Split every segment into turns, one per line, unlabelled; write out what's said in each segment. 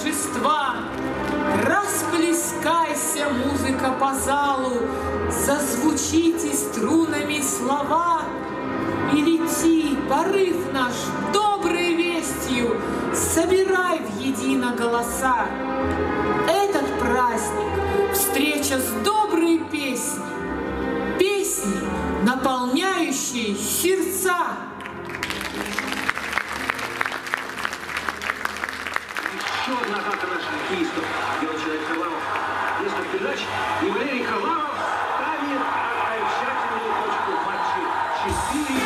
торжества. Расплескайся, музыка, по залу, зазвучите струнами слова, и лети, порыв наш, доброй вестью, собирай в едино голоса. Этот праздник — встреча с доброй песней, песней, наполняющей сердца.
Еще одна атака наших хоккеистов. Дело человек Хаваров. Несколько передач. И Валерий Хаваров ставит окончательную точку в матче 4-2.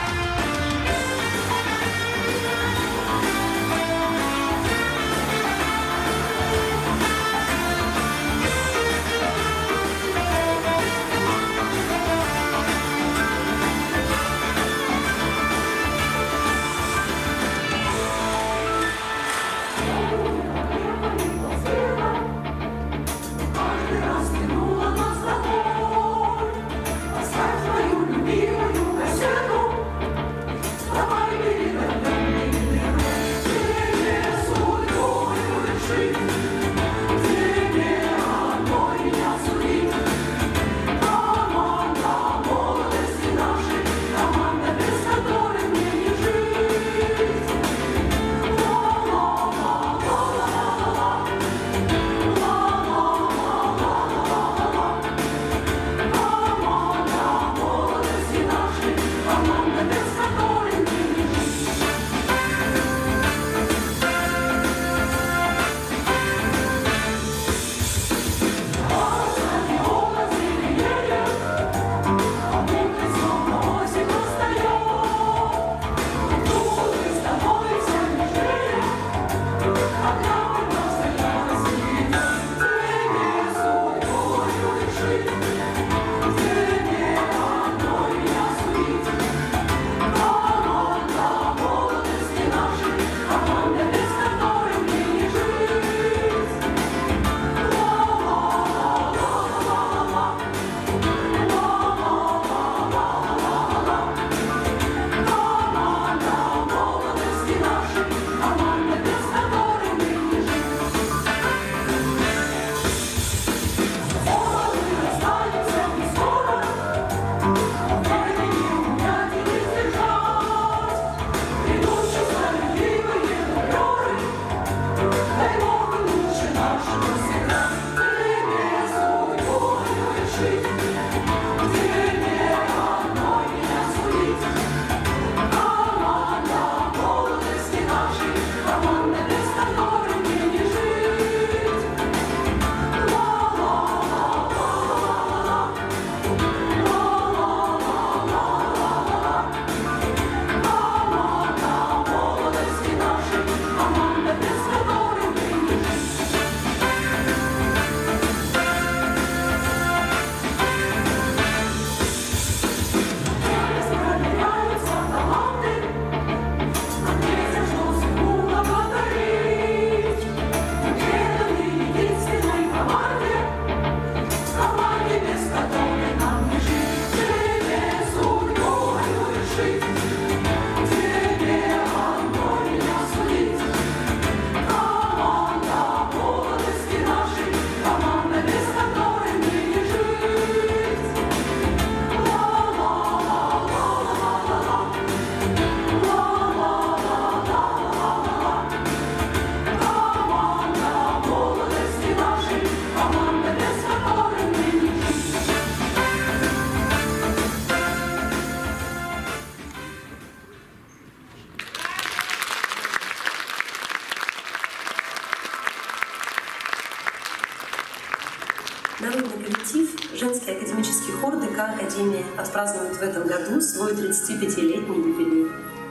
Народный коллектив, женский академический хор ДК Академии отпразднует в этом году свой 35-летний юбилей.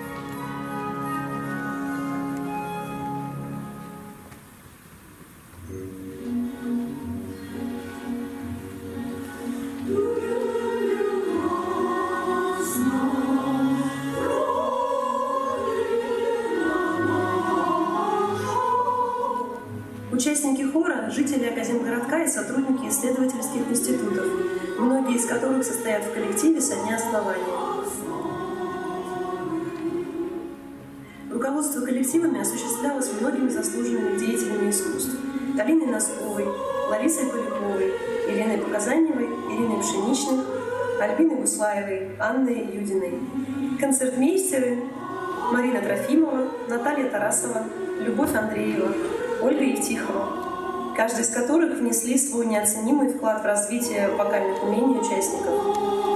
Участники хора – жители Академгородка и сотрудники исследовательских институтов, многие из которых состоят в коллективе со дня основания. Руководство руководство коллективами осуществлялось многими заслуженными деятелями искусств. Галиной Носковой, Ларисой Поляковой, Еленой Показаневой, Ириной Пшеничной, Альбиной Буслаевой, Анной Юдиной. Концертмейстеры Марина Трофимова, Наталья Тарасова, Любовь Андреева, Ольга Евтихова, каждый из которых внесли свой неоценимый вклад в развитие вокальных умений участников.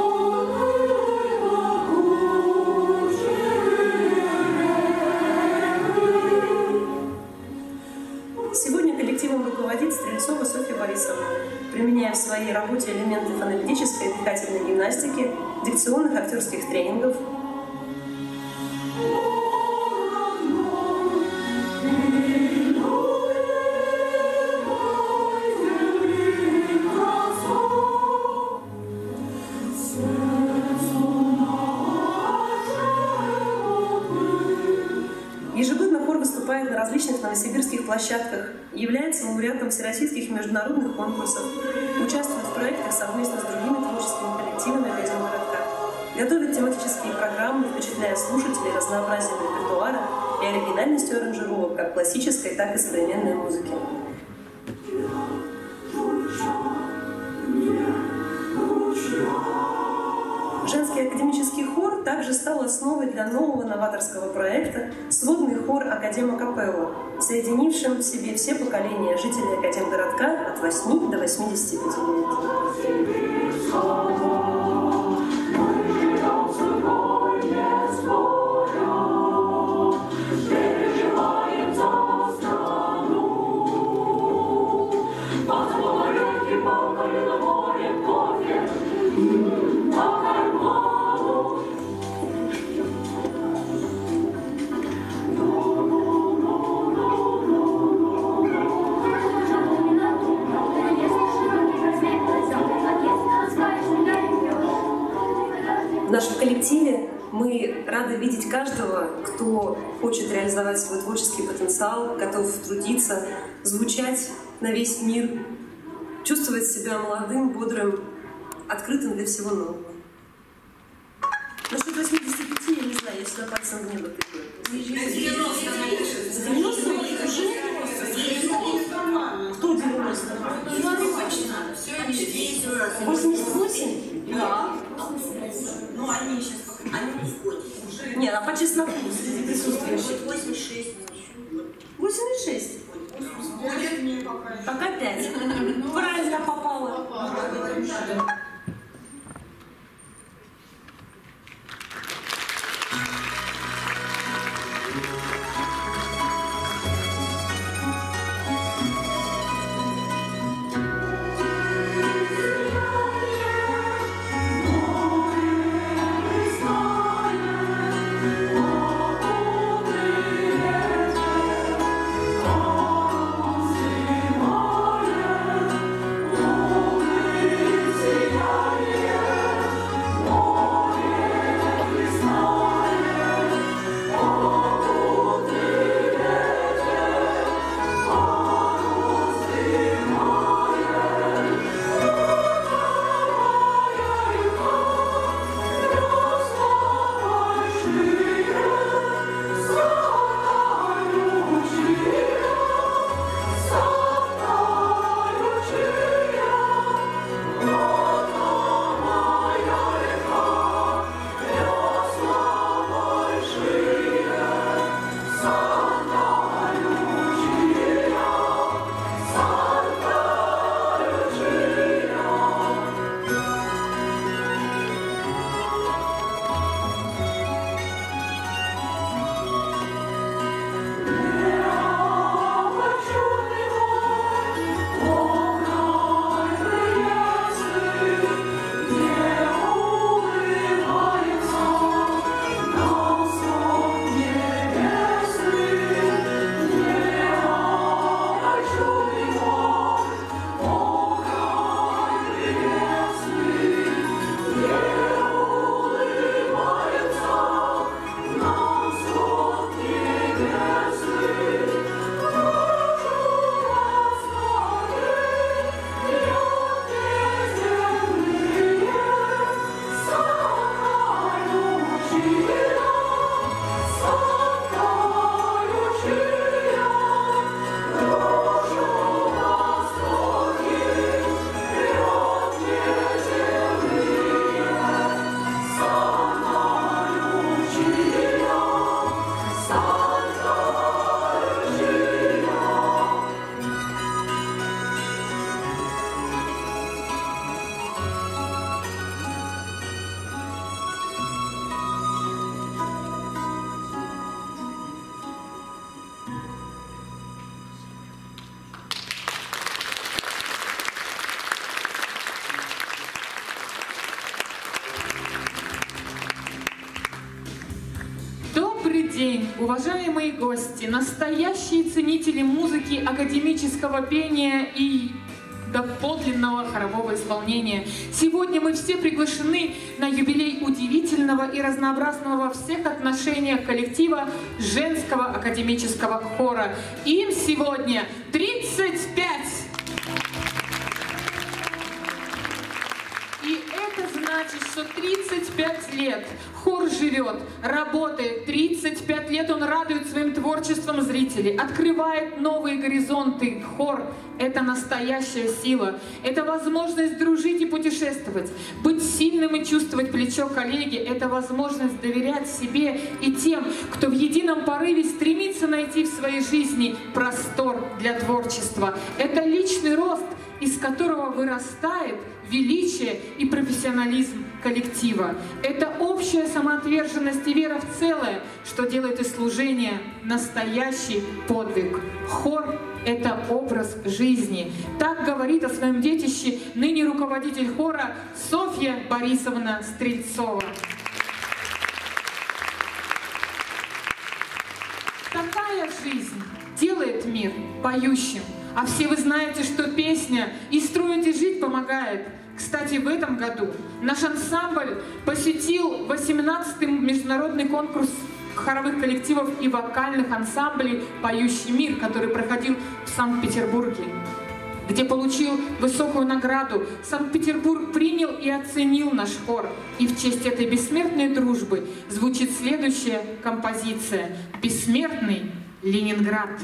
Сегодня коллективом руководит Стрельцова Софья Борисовна, применяя в своей работе элементы фонетической и дыхательной гимнастики, дикционных актерских тренингов. Ежегодно хор выступает на различных новосибирских площадках, является лауреатом всероссийских и международных конкурсов, участвует в проектах совместно с другими творческими коллективами Академгородка, готовит тематические программы, впечатляя слушателей разнообразием репертуара и оригинальностью аранжировок как классической, так и современной музыки. Женский академический хор также стал основой для нового новаторского проекта «Сводный хор Академа-капелла», соединившим в себе все поколения жителей Академгородка от 8 до 85 лет. В нашем коллективе мы рады видеть каждого, кто хочет реализовать свой творческий потенциал, готов трудиться, звучать на весь мир, чувствовать себя молодым, бодрым, открытым для всего нового. Насчет 85, я не знаю, я сюда пальцем в небо тыкаю. 90 уже? Кто 90? 88?
Да. Ну, они сейчас они уходят.
Нет, а по чесноку среди присутствующих?
86.
86? Пока 5. Правильно попала.
уважаемые гости, настоящие ценители музыки, академического пения и доподлинного хорового исполнения. Сегодня мы все приглашены на юбилей удивительного и разнообразного во всех отношениях коллектива женского академического хора. Им сегодня 35! И это значит, что 35 лет хор живет, работает, 35 лет он радует своим творчеством зрителей, открывает новые горизонты. Хор — это настоящая сила, это возможность дружить и путешествовать, быть сильным и чувствовать плечо коллеги, это возможность доверять себе и тем, кто в едином порыве стремится найти в своей жизни простор для творчества. Это личный рост, из которого вырастает величие и профессионализм коллектива. Это общая самоотверженность и вера в целое, что делает из служения настоящий подвиг. Хор — это образ жизни. Так говорит о своем детище ныне руководитель хора Софья Борисовна Стрельцова. Такая жизнь делает мир поющим. А все вы знаете, что песня «И строить, и жить» помогает. Кстати, в этом году наш ансамбль посетил 18-й международный конкурс хоровых коллективов и вокальных ансамблей «Поющий мир», который проходил в Санкт-Петербурге, где получил высокую награду. Санкт-Петербург принял и оценил наш хор. И в честь этой бессмертной дружбы звучит следующая композиция «Бессмертный Ленинград».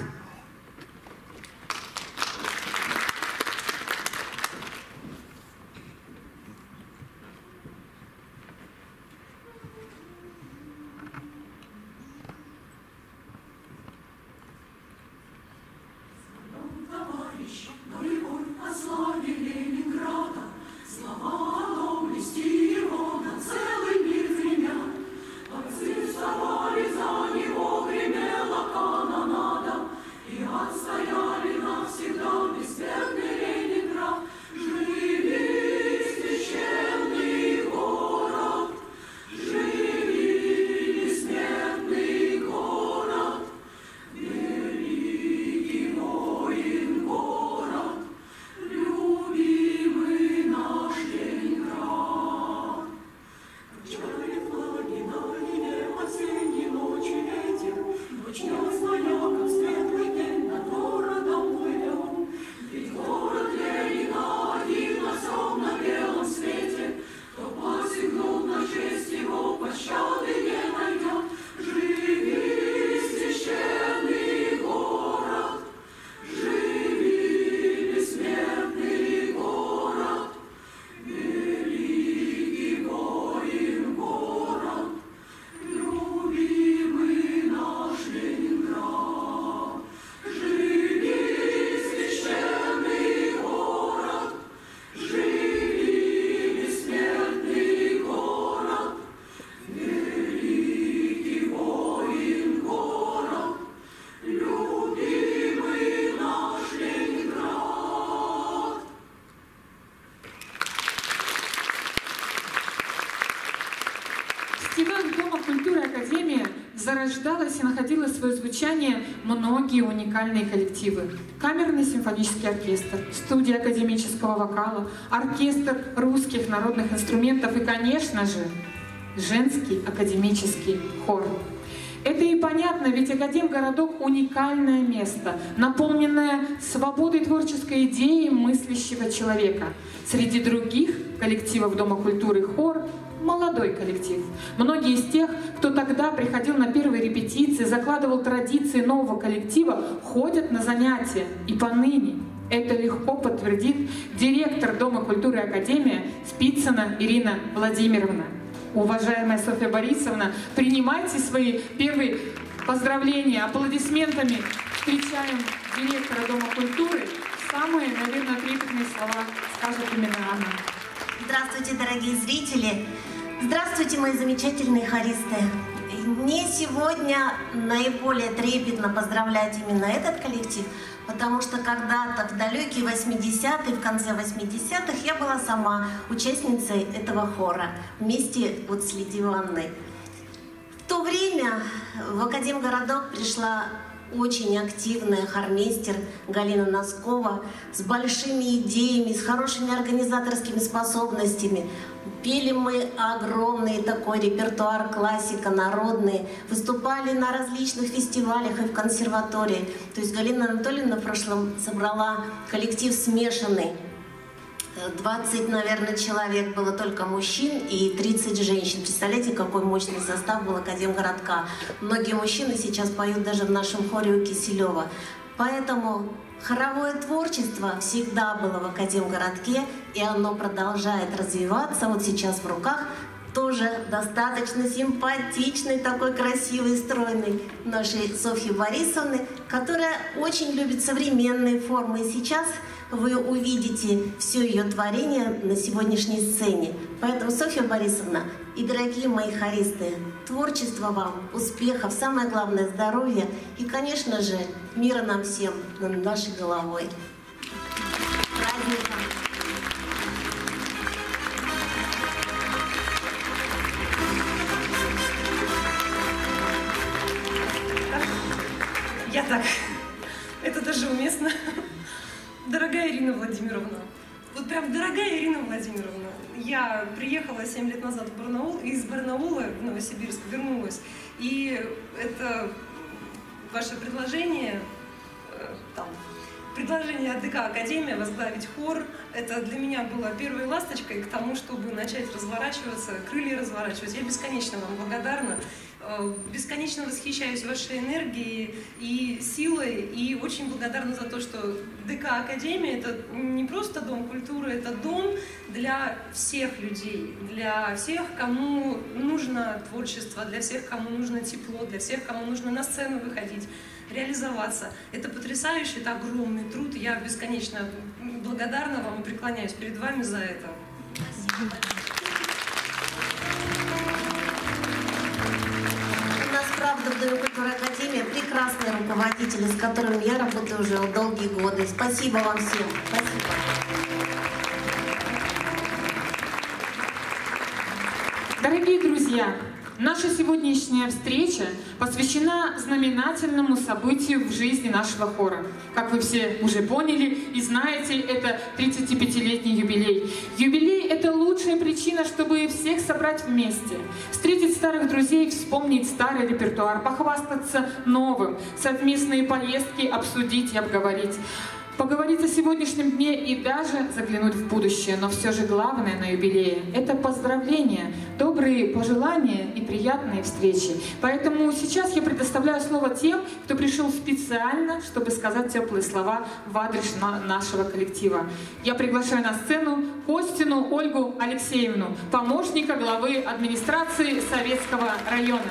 Зарождалось и находило свое звучание многие уникальные коллективы. Камерный симфонический оркестр, студия академического вокала, оркестр русских народных инструментов и, конечно же, женский академический хор. Это и понятно, ведь Академгородок — уникальное место, наполненное свободой творческой идеи мыслящего человека. Среди других коллективов Дома культуры хор — молодой коллектив. Многие из тех, кто тогда приходил на первые репетиции, закладывал традиции нового коллектива, ходят на занятия и поныне. Это легко подтвердит директор Дома культуры Академия Спицына Ирина Владимировна. Уважаемая Софья Борисовна, принимайте свои первые поздравления, аплодисментами встречаем директора Дома культуры. Самые, наверное, трепетные слова скажет именно она.
Здравствуйте, дорогие зрители! Здравствуйте, мои замечательные хористы! Мне сегодня наиболее трепетно поздравлять именно этот коллектив, потому что когда-то в далекие 80-е, в конце 80-х я была сама участницей этого хора вместе вот с Лидией Ивановной. В то время в Академгородок пришла очень активная хормейстер Галина Носкова с большими идеями, с хорошими организаторскими способностями. Пели мы огромный такой репертуар, классика, народный. Выступали на различных фестивалях и в консерватории. То есть Галина Анатольевна в прошлом собрала коллектив смешанный. 20, наверное, человек было только мужчин и 30 женщин. Представляете, какой мощный состав был Академгородка. Многие мужчины сейчас поют даже в нашем хоре у Киселева. Поэтому хоровое творчество всегда было в Академгородке, и оно продолжает развиваться. Вот сейчас в руках тоже достаточно симпатичный, такой красивый, стройный нашей Софьи Борисовны, которая очень любит современные формы. И сейчас вы увидите все ее творение на сегодняшней сцене. Поэтому, Софья Борисовна и дорогие мои хористы, творчества вам, успехов, самое главное – здоровья и, конечно же, мира нам всем над нашей головой. Праздником!
Я так, это даже уместно. Дорогая Ирина Владимировна, вот прям дорогая Ирина Владимировна, я приехала 7 лет назад в Барнаул, и из Барнаула в Новосибирск вернулась, и это ваше предложение, предложение от ДК Академия возглавить хор, это для меня было первой ласточкой к тому, чтобы начать разворачиваться, крылья разворачивать. Я бесконечно вам благодарна. Бесконечно восхищаюсь вашей энергией и силой, и очень благодарна за то, что ДК Академия — это не просто дом культуры, это дом для всех людей, для всех, кому нужно творчество, для всех, кому нужно тепло, для всех, кому нужно на сцену выходить, реализоваться. Это потрясающий, это огромный труд, я бесконечно благодарна вам и преклоняюсь перед вами за это.
Спасибо. Правда, в Доме культуры Академия прекрасные руководители, с которыми я работаю уже долгие годы. Спасибо вам всем. Спасибо.
Дорогие друзья, наша сегодняшняя встреча посвящена знаменательному событию в жизни нашего хора. Как вы все уже поняли и знаете, это 35-летний юбилей. Юбилей – это лучшая причина, чтобы всех собрать вместе, встретить старых друзей, вспомнить старый репертуар, похвастаться новым, совместные поездки обсудить и обговорить. Поговорить о сегодняшнем дне и даже заглянуть в будущее. Но все же главное на юбилее – это поздравления, добрые пожелания и приятные встречи. Поэтому сейчас я предоставляю слово тем, кто пришел специально, чтобы сказать теплые слова в адрес нашего коллектива. Я приглашаю на сцену Костину Ольгу Алексеевну, помощника главы администрации Советского района.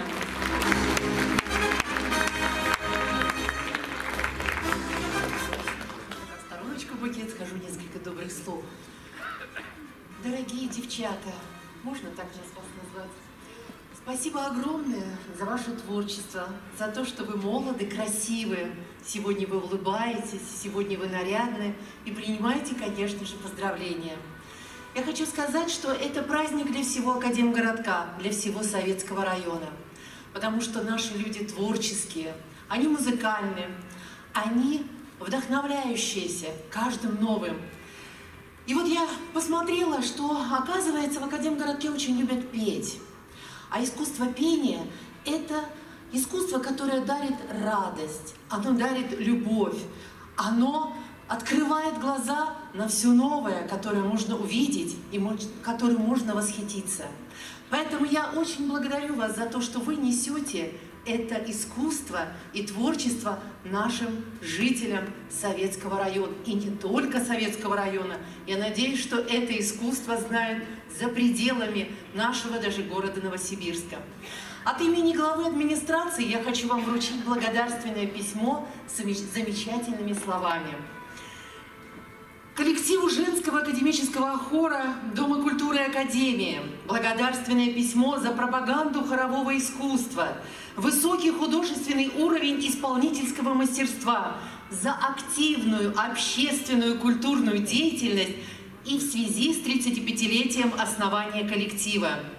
Скажу несколько добрых слов. Дорогие девчата, можно так же вас назвать, спасибо огромное за ваше творчество, за то, что вы молоды, красивы. Сегодня вы улыбаетесь, сегодня вы нарядны и принимаете, конечно же, поздравления. Я хочу сказать, что это праздник для всего Академгородка, для всего Советского района, потому что наши люди творческие, они музыкальные, они вдохновляющиеся каждым новым. И вот я посмотрела, что, оказывается, в Академгородке очень любят петь. А искусство пения – это искусство, которое дарит радость, оно дарит любовь, оно открывает глаза на все новое, которое можно увидеть и которым можно восхититься. Поэтому я очень благодарю вас за то, что вы несете это искусство и творчество нашим жителям Советского района. И не только Советского района. Я надеюсь, что это искусство знают за пределами нашего даже города Новосибирска. От имени главы администрации я хочу вам вручить благодарственное письмо с замечательными словами. Коллективу женского академического хора Дома культуры Академии благодарственное письмо за пропаганду хорового искусства, высокий художественный уровень исполнительского мастерства, за активную общественную культурную деятельность и в связи с 35-летием основания коллектива.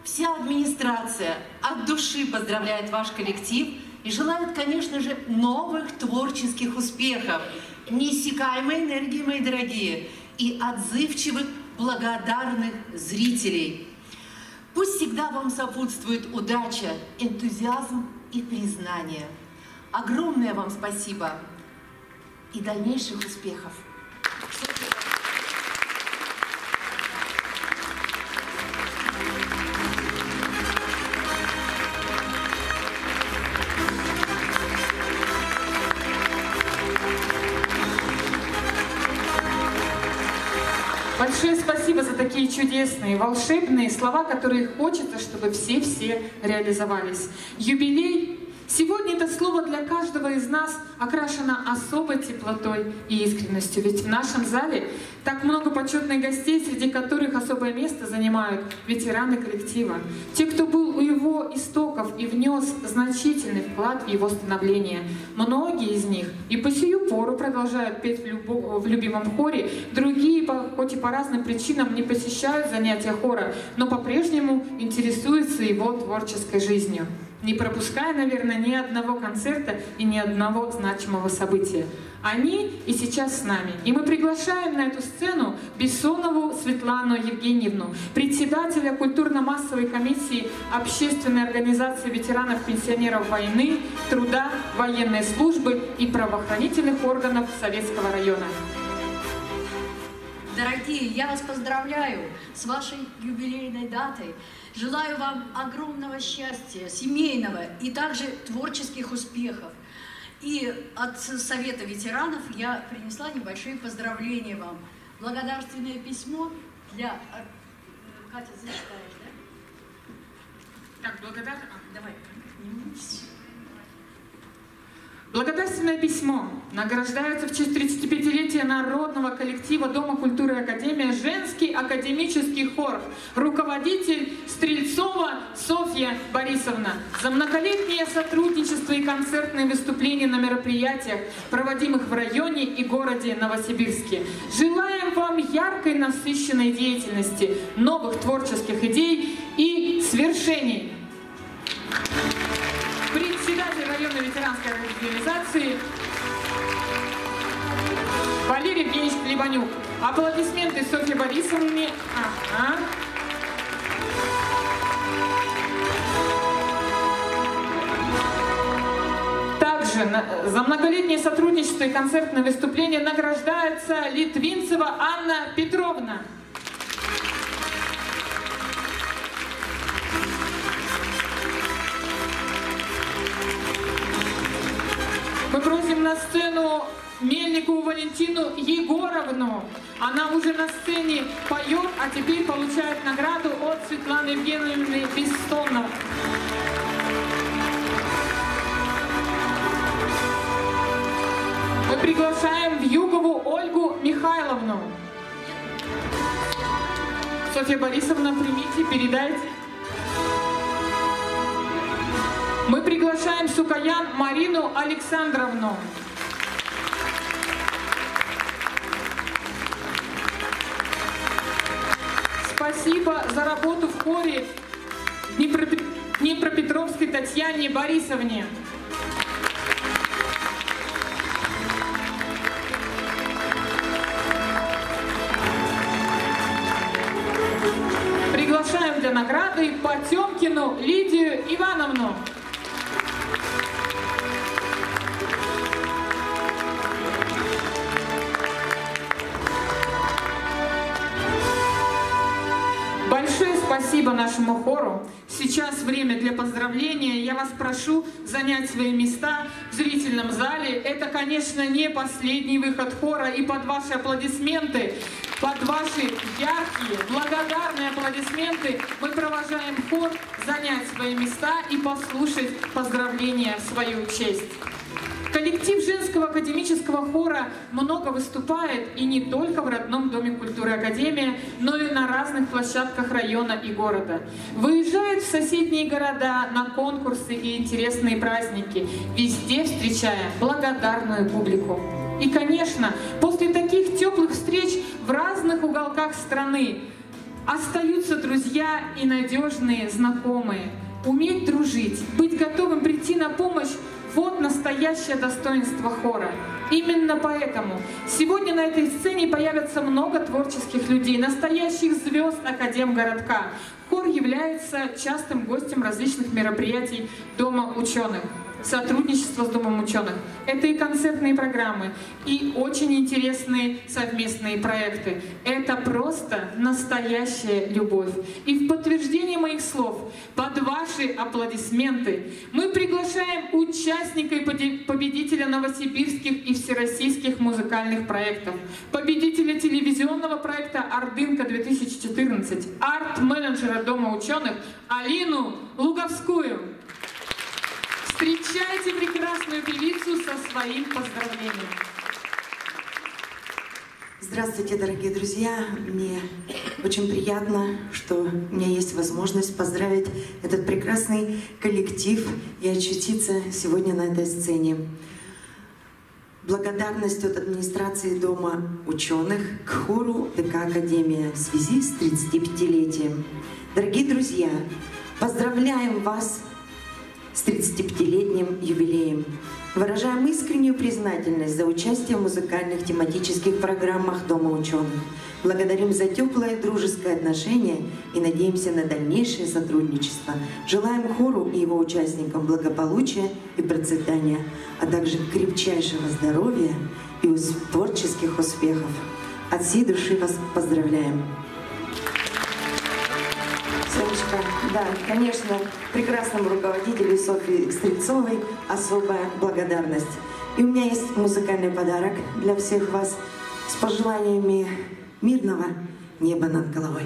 Вся администрация от души поздравляет ваш коллектив и желает, конечно же, новых творческих успехов, неиссякаемой энергии, мои дорогие, и отзывчивых, благодарных зрителей. Пусть всегда вам сопутствует удача, энтузиазм и признание. Огромное вам спасибо и дальнейших успехов.
Большое спасибо за такие чудесные, волшебные слова, которые хочется, чтобы все реализовались. Юбилей. Сегодня это слово для каждого из нас окрашено особой теплотой и искренностью. Ведь в нашем зале так много почетных гостей, среди которых особое место занимают ветераны коллектива. Те, кто был у его истоков и внес значительный вклад в его становление. Многие из них и по сию пору продолжают петь в любимом хоре, другие, хоть и по разным причинам, не посещают занятия хора, но по-прежнему интересуются его творческой жизнью, не пропуская, наверное, ни одного концерта и ни одного значимого события. Они и сейчас с нами. И мы приглашаем на эту сцену Бессонову Светлану Евгеньевну, председателя культурно-массовой комиссии Общественной организации ветеранов-пенсионеров войны, труда, военной службы и правоохранительных органов Советского района.
Дорогие, я вас поздравляю с вашей юбилейной датой. Желаю вам огромного счастья, семейного и также творческих успехов. И от Совета ветеранов я принесла небольшие поздравления вам. Благодарственное письмо для... Катя, зачитаешь, да?
Так, благодарна.
Давай.
Благодарственное письмо. Награждается в честь 35-летия народного коллектива Дома культуры и Академия женский академический хор. Руководитель Стрельцова Софья Борисовна. За многолетнее сотрудничество и концертные выступления на мероприятиях, проводимых в районе и городе Новосибирске. Желаем вам яркой, насыщенной деятельности, новых творческих идей и свершений. Председатель районной ветеранской организации Валерий Евгеньевич Клебанюк. Аплодисменты Софье Борисовне. Ага. Также за многолетнее сотрудничество и концертное выступление награждается Литвинцева Анна Петровна. Мы просим на сцену Мельникову Валентину Егоровну. Она уже на сцене поет, а теперь получает награду от Светланы Евгеньевны Бессоновой. Мы приглашаем Вьюгову Ольгу Михайловну. Софья Борисовна, примите, передайте. Мы приглашаем Сукаян Марину Александровну. Спасибо за работу в хоре Днепропетровской Татьяне Борисовне. Приглашаем для награды Потемкину Лидию Ивановну. Большое спасибо нашему хору. Сейчас время для поздравления. Я вас прошу занять свои места в зрительном зале. Это, конечно, не последний выход хора. И под ваши аплодисменты, под ваши яркие, благодарные аплодисменты мы провожаем хор занять свои места и послушать поздравления в свою честь. Коллектив женского академического хора много выступает и не только в родном Доме культуры Академия, но и на разных площадках района и города. Выезжает в соседние города на конкурсы и интересные праздники, везде встречая благодарную публику. И, конечно, после таких теплых встреч в разных уголках страны Остаются друзья и надежные знакомые. Уметь дружить, быть готовым прийти на помощь — вот настоящее достоинство хора. Именно поэтому сегодня на этой сцене появится много творческих людей, настоящих звезд Академгородка. Хор является частым гостем различных мероприятий Дома ученых. Сотрудничество с Домом ученых — это и концертные программы, и очень интересные совместные проекты. Это просто настоящая любовь. И в подтверждение моих слов, под ваши аплодисменты, мы приглашаем участника и победителя новосибирских и всероссийских музыкальных проектов, победителя телевизионного проекта «Ордынка-2014», арт-менеджера Дома ученых Алину Луговскую. Встречайте прекрасную певицу со своим поздравлением.
Здравствуйте, дорогие друзья! Мне очень приятно, что у меня есть возможность поздравить этот прекрасный коллектив и очутиться сегодня на этой сцене. Благодарность от администрации Дома ученых к хору ДК «Академия» в связи с 35-летием. Дорогие друзья, поздравляем вас с 35-летним юбилеем. Выражаем искреннюю признательность за участие в музыкальных тематических программах Дома ученых. Благодарим за теплое и дружеское отношение и надеемся на дальнейшее сотрудничество. Желаем хору и его участникам благополучия и процветания, а также крепчайшего здоровья и творческих успехов. От всей души вас поздравляем! Сонечка, да, конечно, прекрасному руководителю Софье Стрельцовой особая благодарность. И у меня есть музыкальный подарок для всех вас с пожеланиями мирного неба над головой.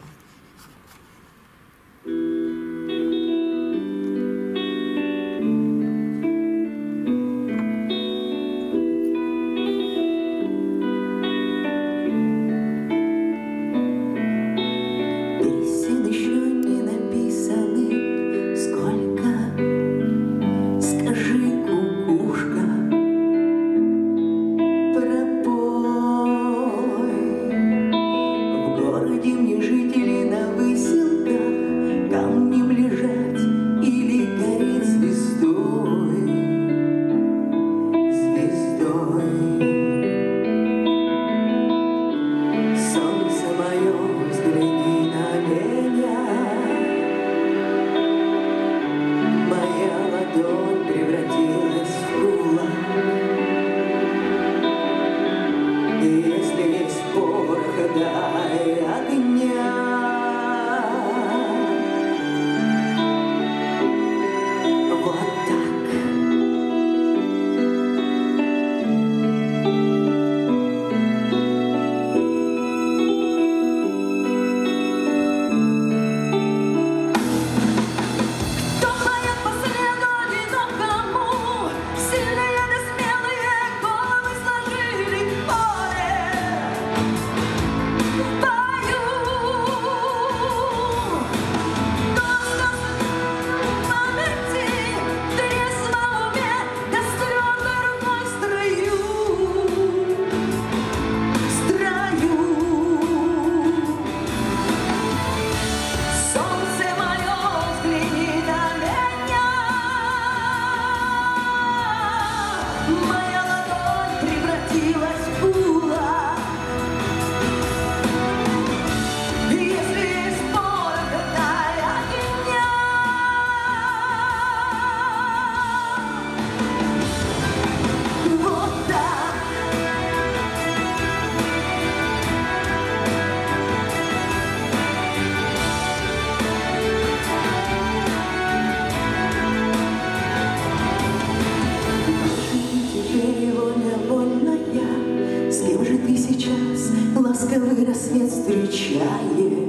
ласковый рассвет встречаешь.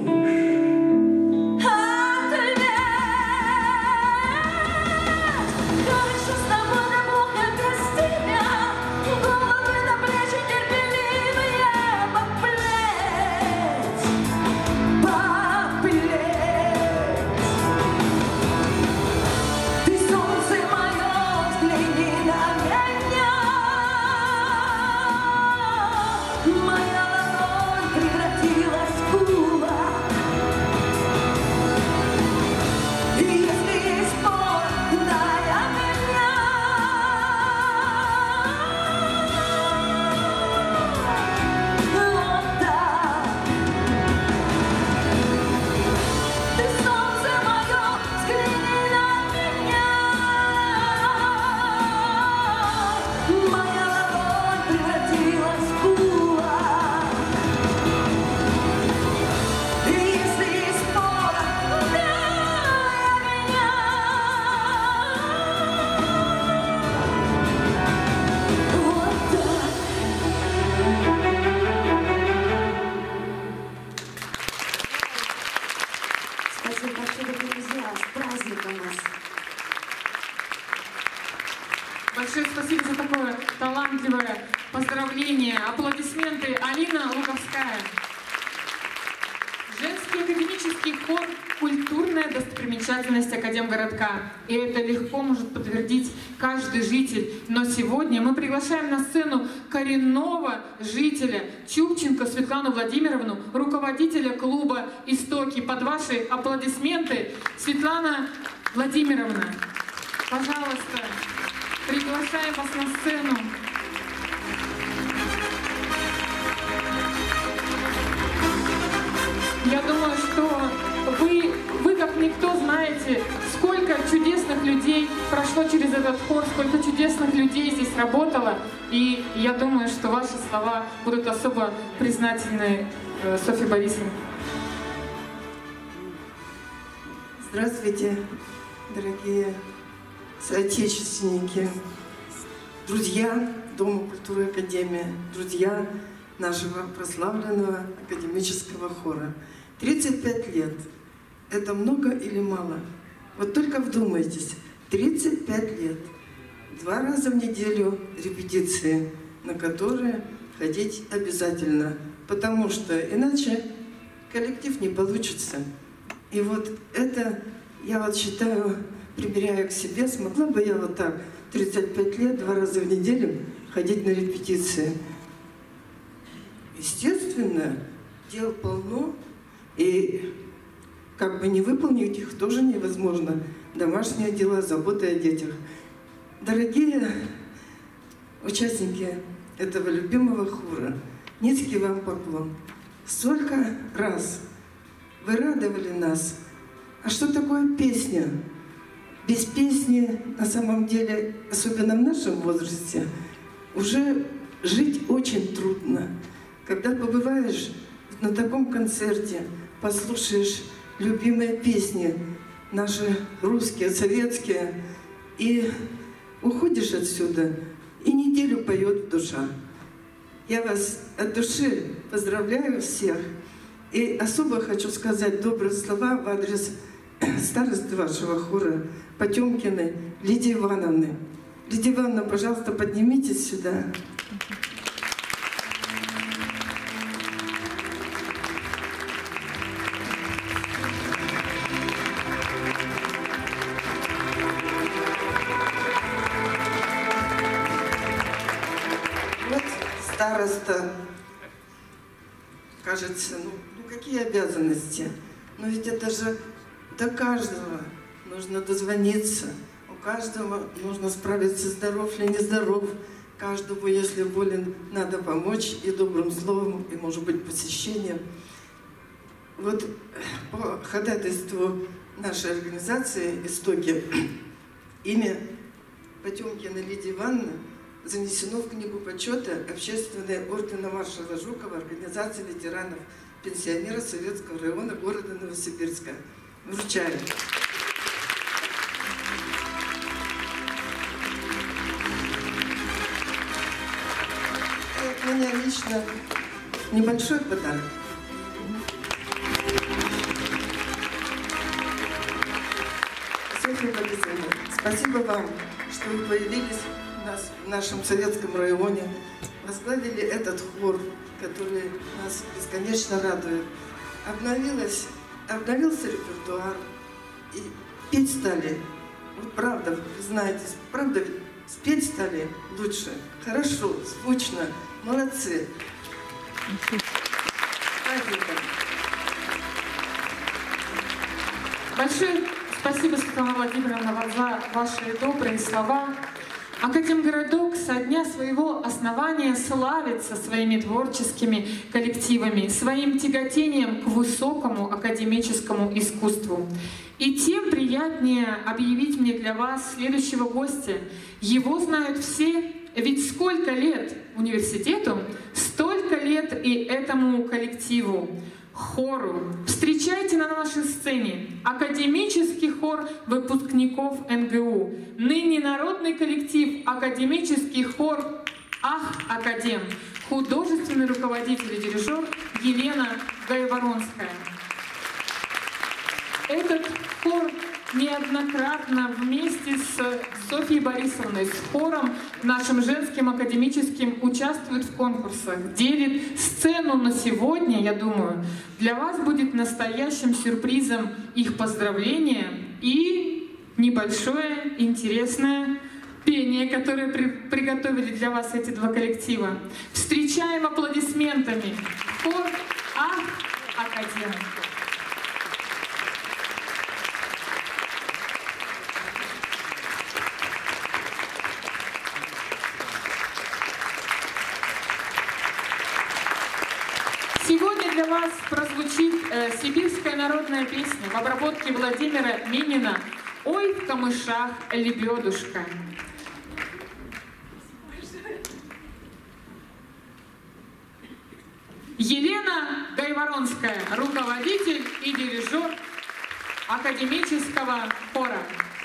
Моя ладонь превратилась в кулак.
красивое поздравление, аплодисменты. Алина Луговская. Женский академический хор – культурная достопримечательность Академгородка. И это легко может подтвердить каждый житель. Но сегодня мы приглашаем на сцену коренного жителя Чубченко Светлану Владимировну, руководителя клуба «Истоки». Под ваши аплодисменты, Светлана Владимировна, пожалуйста, приглашаем вас на сцену. Я думаю, что вы как никто знаете, сколько чудесных людей прошло через этот хор, сколько чудесных людей здесь работало. И я думаю, что ваши слова будут особо признательны Софье Борисовне.
Здравствуйте, дорогие соотечественники, друзья Дома культуры Академии, друзья нашего прославленного академического хора. 35 лет. Это много или мало? Вот только вдумайтесь, 35 лет. 2 раза в неделю репетиции, на которые ходить обязательно, потому что иначе коллектив не получится. И вот это, я вот считаю, примеряя к себе, смогла бы я вот так 35 лет, 2 раза в неделю ходить на репетиции. Естественно, дел полно, и как бы не выполнить их тоже невозможно. Домашние дела, заботы о детях. Дорогие участники этого любимого хора, низкий вам поклон. Столько раз вы радовали нас. А что такое песня? Без песни, на самом деле, особенно в нашем возрасте, уже жить очень трудно. Когда побываешь на таком концерте, послушаешь любимые песни, наши русские, советские, и уходишь отсюда, и неделю поет душа. Я вас от души поздравляю всех, и особо хочу сказать добрые слова в адрес старосты вашего хора, Потемкиной Лидии Ивановны. Лидия Ивановна, пожалуйста, поднимитесь сюда. Староста, кажется, ну какие обязанности? Но ведь это же до каждого нужно дозвониться, у каждого нужно справиться, здоров ли, нездоров. Каждому, если болен, надо помочь и добрым словом, и, может быть, посещением. Вот по ходатайству нашей организации «Истоки» имя Потемкиной Лидии Ивановны занесено в книгу почета Общественного ордена маршала Жукова Организации ветеранов пенсионеров Советского района города Новосибирска. Вручаю. От меня лично небольшой подарок. Софья Борисовна, спасибо вам, что вы появились в нашем советском районе, возглавили этот хор, который нас бесконечно радует. Обновился репертуар, и петь стали, вот правда, вы знаете, правда, спеть стали лучше, хорошо, звучно, молодцы.
Большое спасибо, Светлана Владимировна, за ваши добрые слова. Академгородок со дня своего основания славится своими творческими коллективами, своим тяготением к высокому академическому искусству. И тем приятнее объявить мне для вас следующего гостя. Его знают все, ведь сколько лет университету, столько лет и этому коллективу. Хору. Встречайте на нашей сцене академический хор выпускников НГУ, ныне народный коллектив академический хор «Ах, Академ», художественный руководитель и дирижер Елена Гайворонская. Этот хор неоднократно вместе с Софьей Борисовной, с хором нашим женским академическим участвует в конкурсах, делит сцену на сегодня, я думаю, для вас будет настоящим сюрпризом их поздравления и небольшое интересное пение, которое приготовили для вас эти два коллектива. Встречаем аплодисментами хор Академия. Сегодня для вас прозвучит сибирская народная песня в обработке Владимира Минина «Ой, в камышах лебедушка». Елена Гайворонская, руководитель и дирижер академического хора.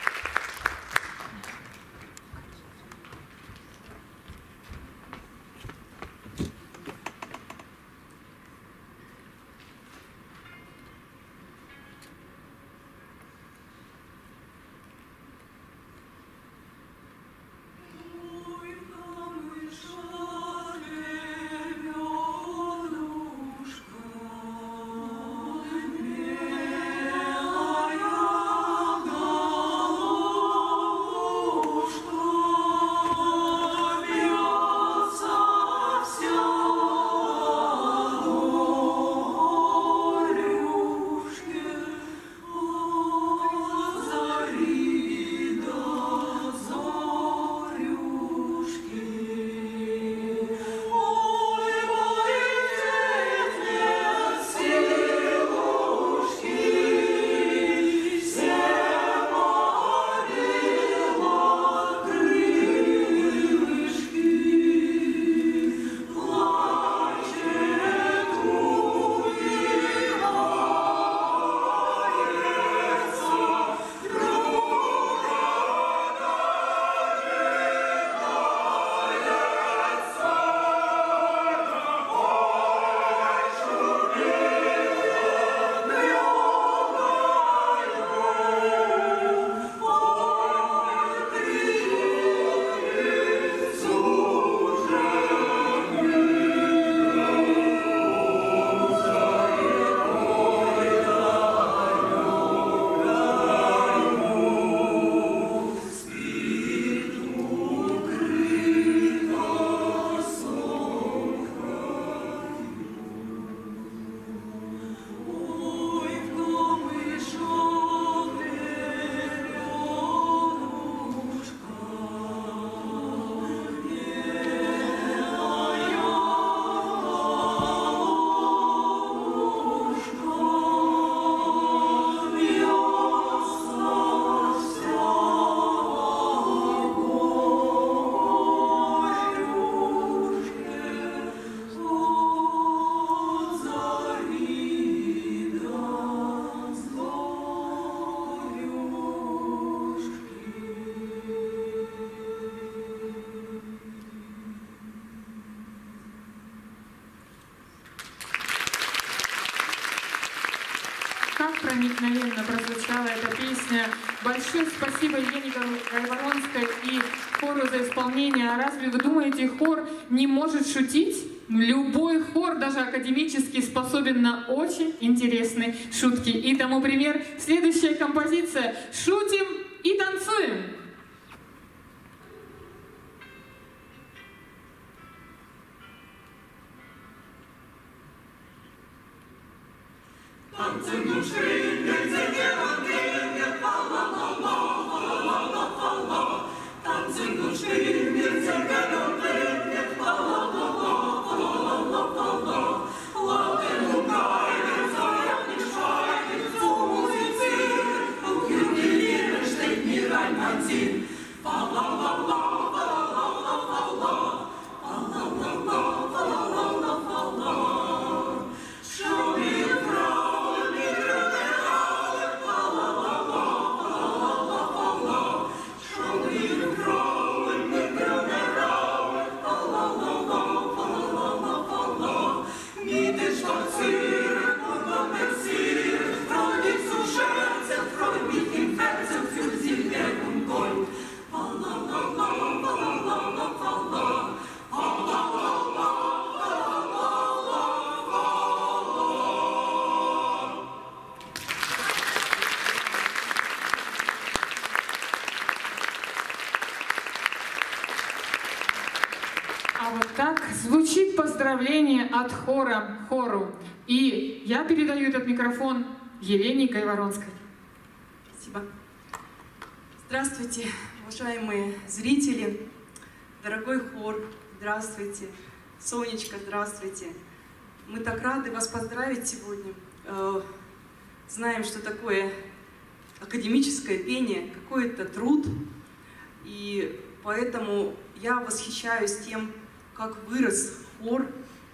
Как проникновенно прозвучала эта песня. Большое спасибо Елене Гайворонской и хору за исполнение. А разве вы думаете, хор не может шутить? Любой хор, даже академический, способен на очень интересные шутки. И тому пример следующая композиция «Шутим и танцуем».
Show me the road,
звучит поздравление от хора хору. И я передаю этот микрофон Елене Гайворонской.
Спасибо. Здравствуйте, уважаемые зрители, дорогой хор, здравствуйте. Сонечка, здравствуйте. Мы так рады вас поздравить сегодня. Знаем, что такое академическое пение, какой-то труд. И поэтому я восхищаюсь тем, как вырос хор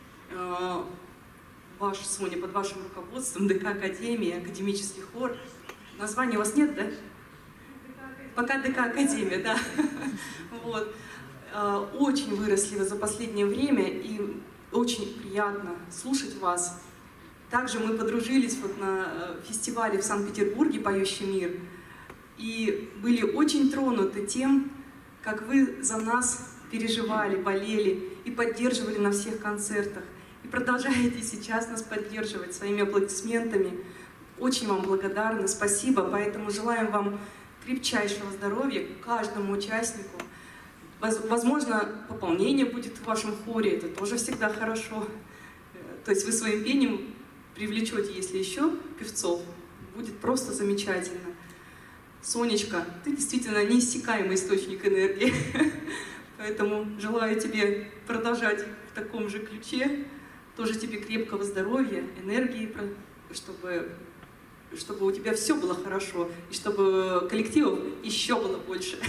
ваш, Соня, под вашим руководством, ДК Академия, академический хор. Названия у вас нет, да? Пока ДК Академия, да. Вот. Очень выросли вы за последнее время, и очень приятно слушать вас. Также мы подружились вот на фестивале в Санкт-Петербурге «Поющий мир» и были очень тронуты тем, как вы за нас переживали, болели и поддерживали на всех концертах. И продолжаете сейчас нас поддерживать своими аплодисментами. Очень вам благодарны, спасибо. Поэтому желаем вам крепчайшего здоровья, каждому участнику. Возможно, пополнение будет в вашем хоре, это тоже всегда хорошо. То есть вы своим пением привлечете, если еще певцов, будет просто замечательно. Сонечка, ты действительно неиссякаемый источник энергии, поэтому желаю тебе продолжать в таком же ключе, тоже тебе крепкого здоровья, энергии, чтобы у тебя все было хорошо, и чтобы коллективов еще было больше.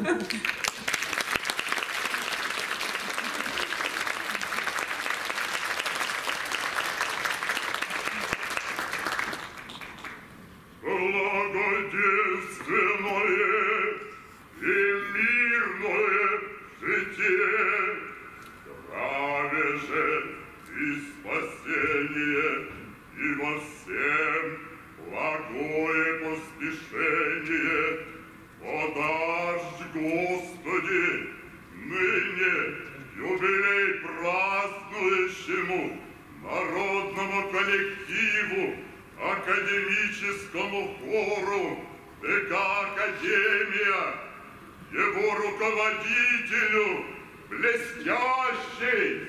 Академическому хору ДК Академия, его руководителю блестящей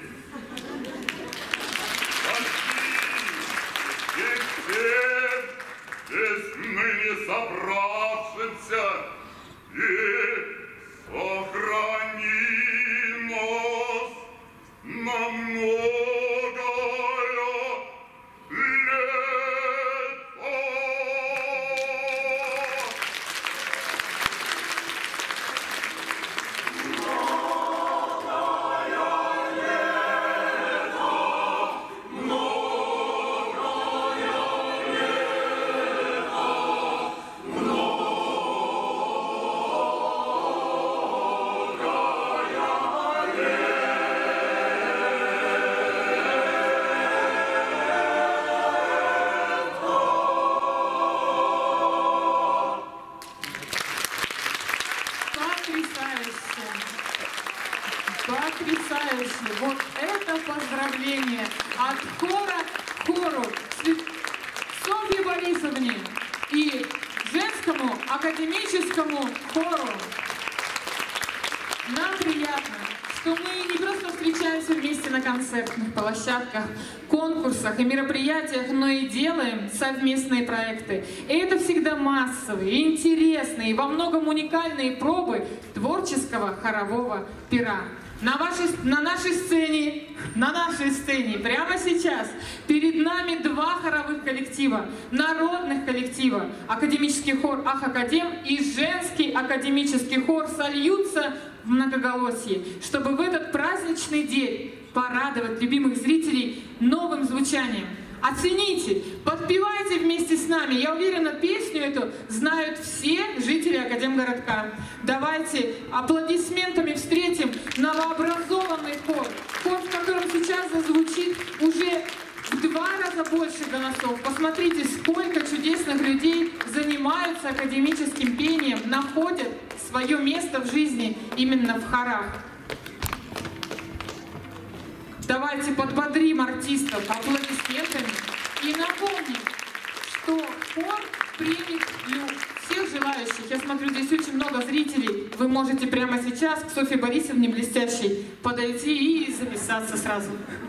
и всем здесь ныне собравшимся и сохрани нас на многое лет.
Потрясающе! Вот это поздравление от хора к хору Софье Борисовне и женскому академическому хору. Нам приятно, что мы не просто встречаемся вместе на концертных площадках, конкурсах и мероприятиях, но и делаем совместные проекты. И это всегда массовые, интересные и во многом уникальные пробы творческого хорового пера. На нашей сцене, прямо сейчас, перед нами два хоровых коллектива, народных коллектива, академический хор Ах-Академ и женский академический хор сольются в многоголосии, чтобы в этот праздничный день порадовать любимых зрителей новым звучанием. Оцените, подпевайте вместе с нами. Я уверена, песню эту знают все жители Академгородка. Давайте аплодисментами встретим новообразованный хор. Хор, в котором сейчас зазвучит уже в 2 раза больше голосов. Посмотрите, сколько чудесных людей занимаются академическим пением, находят свое место в жизни именно в хорах. Давайте подбодрим артистов аплодисментами и напомним, что хор примет всех желающих, я смотрю, здесь очень много зрителей, вы можете прямо сейчас к Софье Борисовне блестящей подойти и записаться сразу.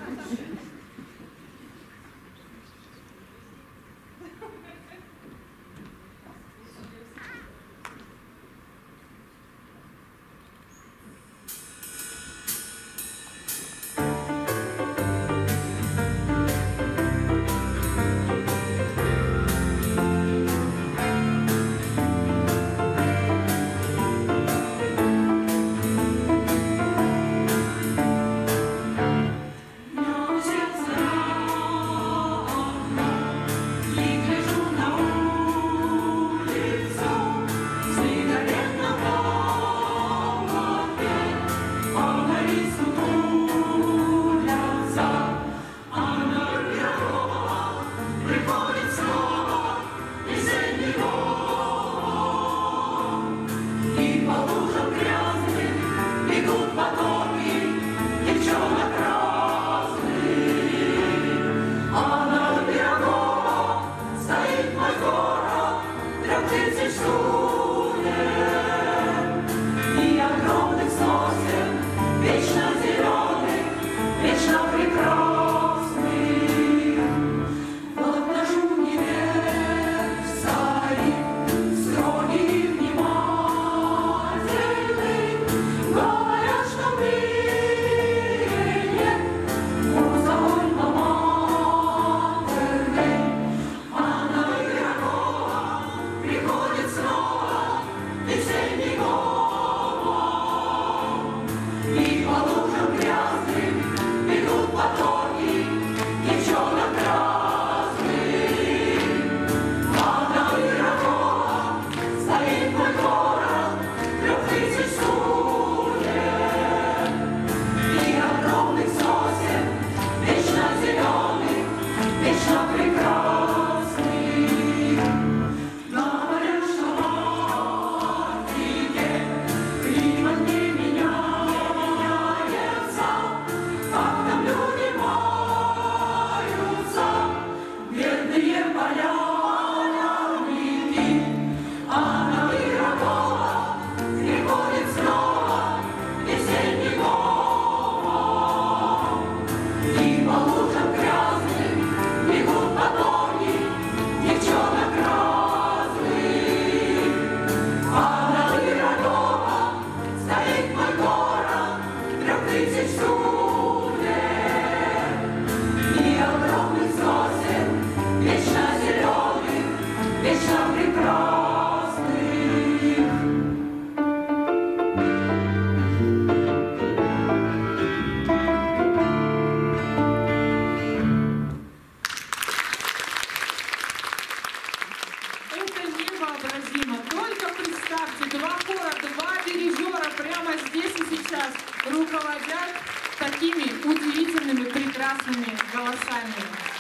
Руководят такими удивительными, прекрасными голосами.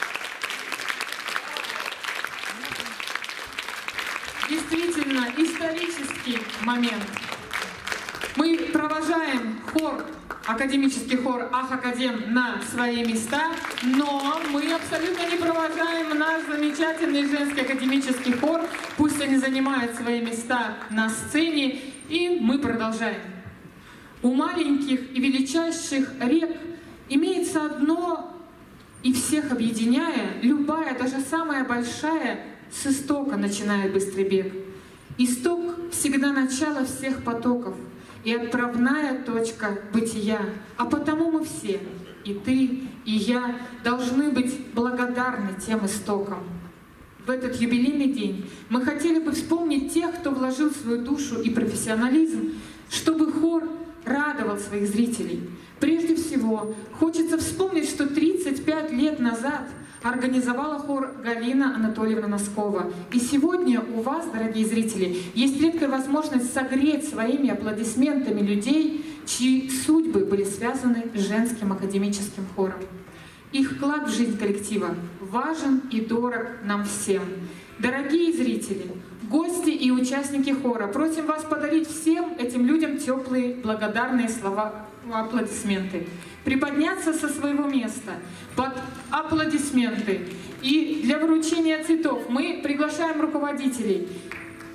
Действительно, исторический момент. Мы провожаем хор, академический хор Ах-Академ на свои места, но мы абсолютно не провожаем наш замечательный женский академический хор. Пусть они занимают свои места на сцене, и мы продолжаем. У маленьких и величайших рек имеется одно, и всех объединяя, любая, даже самая большая, с истока начинает быстрый бег. Исток всегда начало всех потоков и отправная точка бытия. А потому мы все, и ты, и я, должны быть благодарны тем истокам. В этот юбилейный день мы хотели бы вспомнить тех, кто вложил свою душу и профессионализм, чтобы хор радовал своих зрителей. Прежде всего, хочется вспомнить, что 35 лет назад организовала хор Галина Анатольевна Носкова. И сегодня у вас, дорогие зрители, есть редкая возможность согреть своими аплодисментами людей, чьи судьбы были связаны с женским академическим хором. Их вклад в жизнь коллектива важен и дорог нам всем. Дорогие зрители, гости и участники хора, просим вас подарить всем этим людям теплые, благодарные слова, аплодисменты. Приподняться со своего места под аплодисменты. И для вручения цветов мы приглашаем руководителей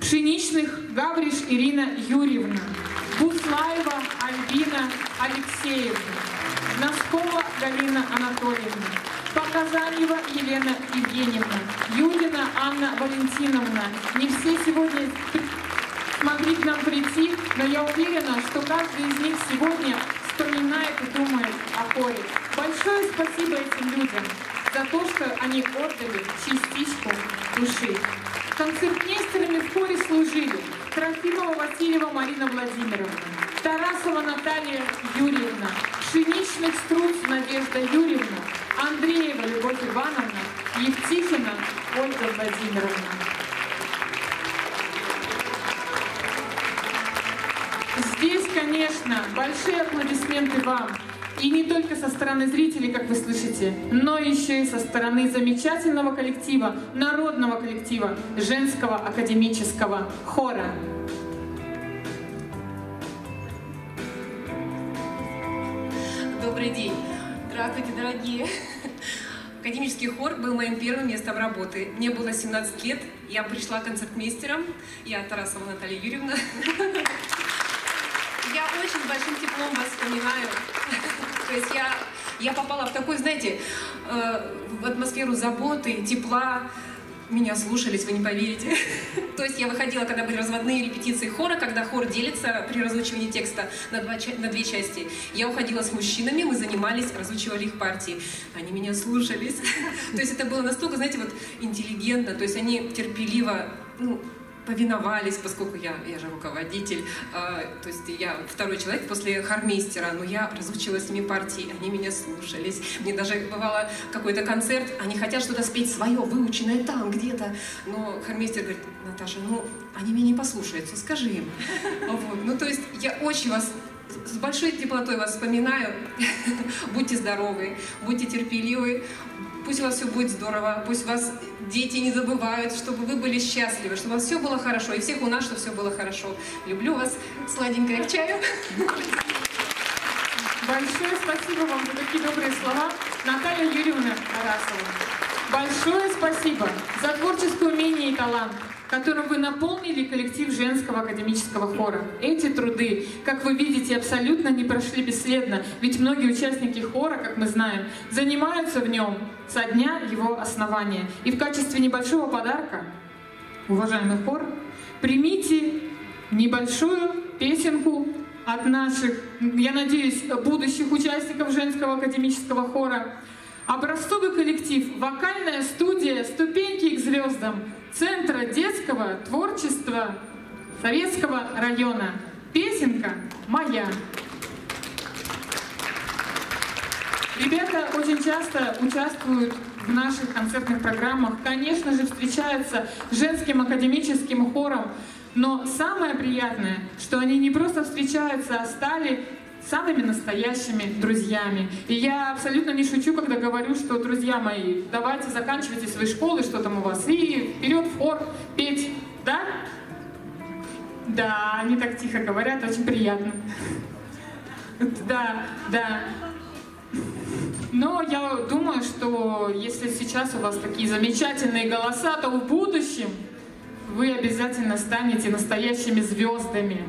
Пшеничных Гавриш Ирина Юрьевна, Буслаева Альбина Алексеевна, Носкова Галина Анатольевна, Показаньева Елена Евгеньевна, Юлина Анна Валентиновна. Не все сегодня смогли к нам прийти, но я уверена, что каждый из них сегодня вспоминает и думает о хоре. Большое спасибо этим людям за то, что они отдали частичку души. Концертмейстерами в хоре служили Трофимова Васильева Марина Владимировна, Тарасова Наталья Юрьевна, Пшеничных Струц Надежда Юрьевна, Андреева Любовь Ивановна, Евтихина Ольга Владимировна. Здесь, конечно, большие аплодисменты вам. И не только со стороны зрителей, как вы слышите, но еще и со стороны замечательного коллектива, народного коллектива, женского академического хора.
Добрый день. Здравствуйте, дорогие. Академический хор был моим первым местом работы. Мне было 17 лет, я пришла концертмейстером. Я Тарасова Наталья Юрьевна. Я очень большим теплом вас вспоминаю. То есть я попала в такой, знаете, в атмосферу заботы, тепла. Меня слушались, вы не поверите. То есть я выходила, когда были разводные репетиции хора, когда хор делится при разучивании текста на две части. Я уходила с мужчинами, мы занимались, разучивали их партии. Они меня слушались. То есть это было настолько, знаете, вот интеллигентно. То есть они терпеливо, повиновались, поскольку я же руководитель, то есть я второй человек после хормейстера, но я разучила с ними партии, они меня слушались. Мне даже бывало какой-то концерт, они хотят что-то спеть свое, выученное там где-то, но хормейстер говорит: Наташа, они меня не послушаются, скажи им. Вот. То есть я очень вас с большой теплотой вас вспоминаю. Будьте здоровы, будьте терпеливы. Пусть у вас все будет здорово, пусть вас дети не забывают, чтобы вы были счастливы, чтобы у вас все было хорошо, и всех у нас, чтобы все было хорошо. Люблю вас, сладенькое к чаю.
Большое спасибо вам за такие добрые слова, Наталья Юрьевна Тарасова. Большое спасибо за творческое умение и талант, которым вы наполнили коллектив женского академического хора. Эти труды, как вы видите, абсолютно не прошли бесследно, ведь многие участники хора, как мы знаем, занимаются в нем со дня его основания. И в качестве небольшого подарка, уважаемый хор, примите небольшую песенку от наших, я надеюсь, будущих участников женского академического хора. Образцовый коллектив, вокальная студия «Ступеньки к звездам» Центра детского творчества Советского района. Песенка «Моя». Ребята очень часто участвуют в наших концертных программах, конечно же, встречаются с женским академическим хором, но самое приятное, что они не просто встречаются, а стали самыми настоящими друзьями. И я абсолютно не шучу, когда говорю, что, друзья мои, давайте заканчивайте свои школы, что там у вас, и вперед в хор петь. Да? Да, они так тихо говорят, очень приятно. Да, да. Но я думаю, что если сейчас у вас такие замечательные голоса, то в будущем вы обязательно станете настоящими звездами.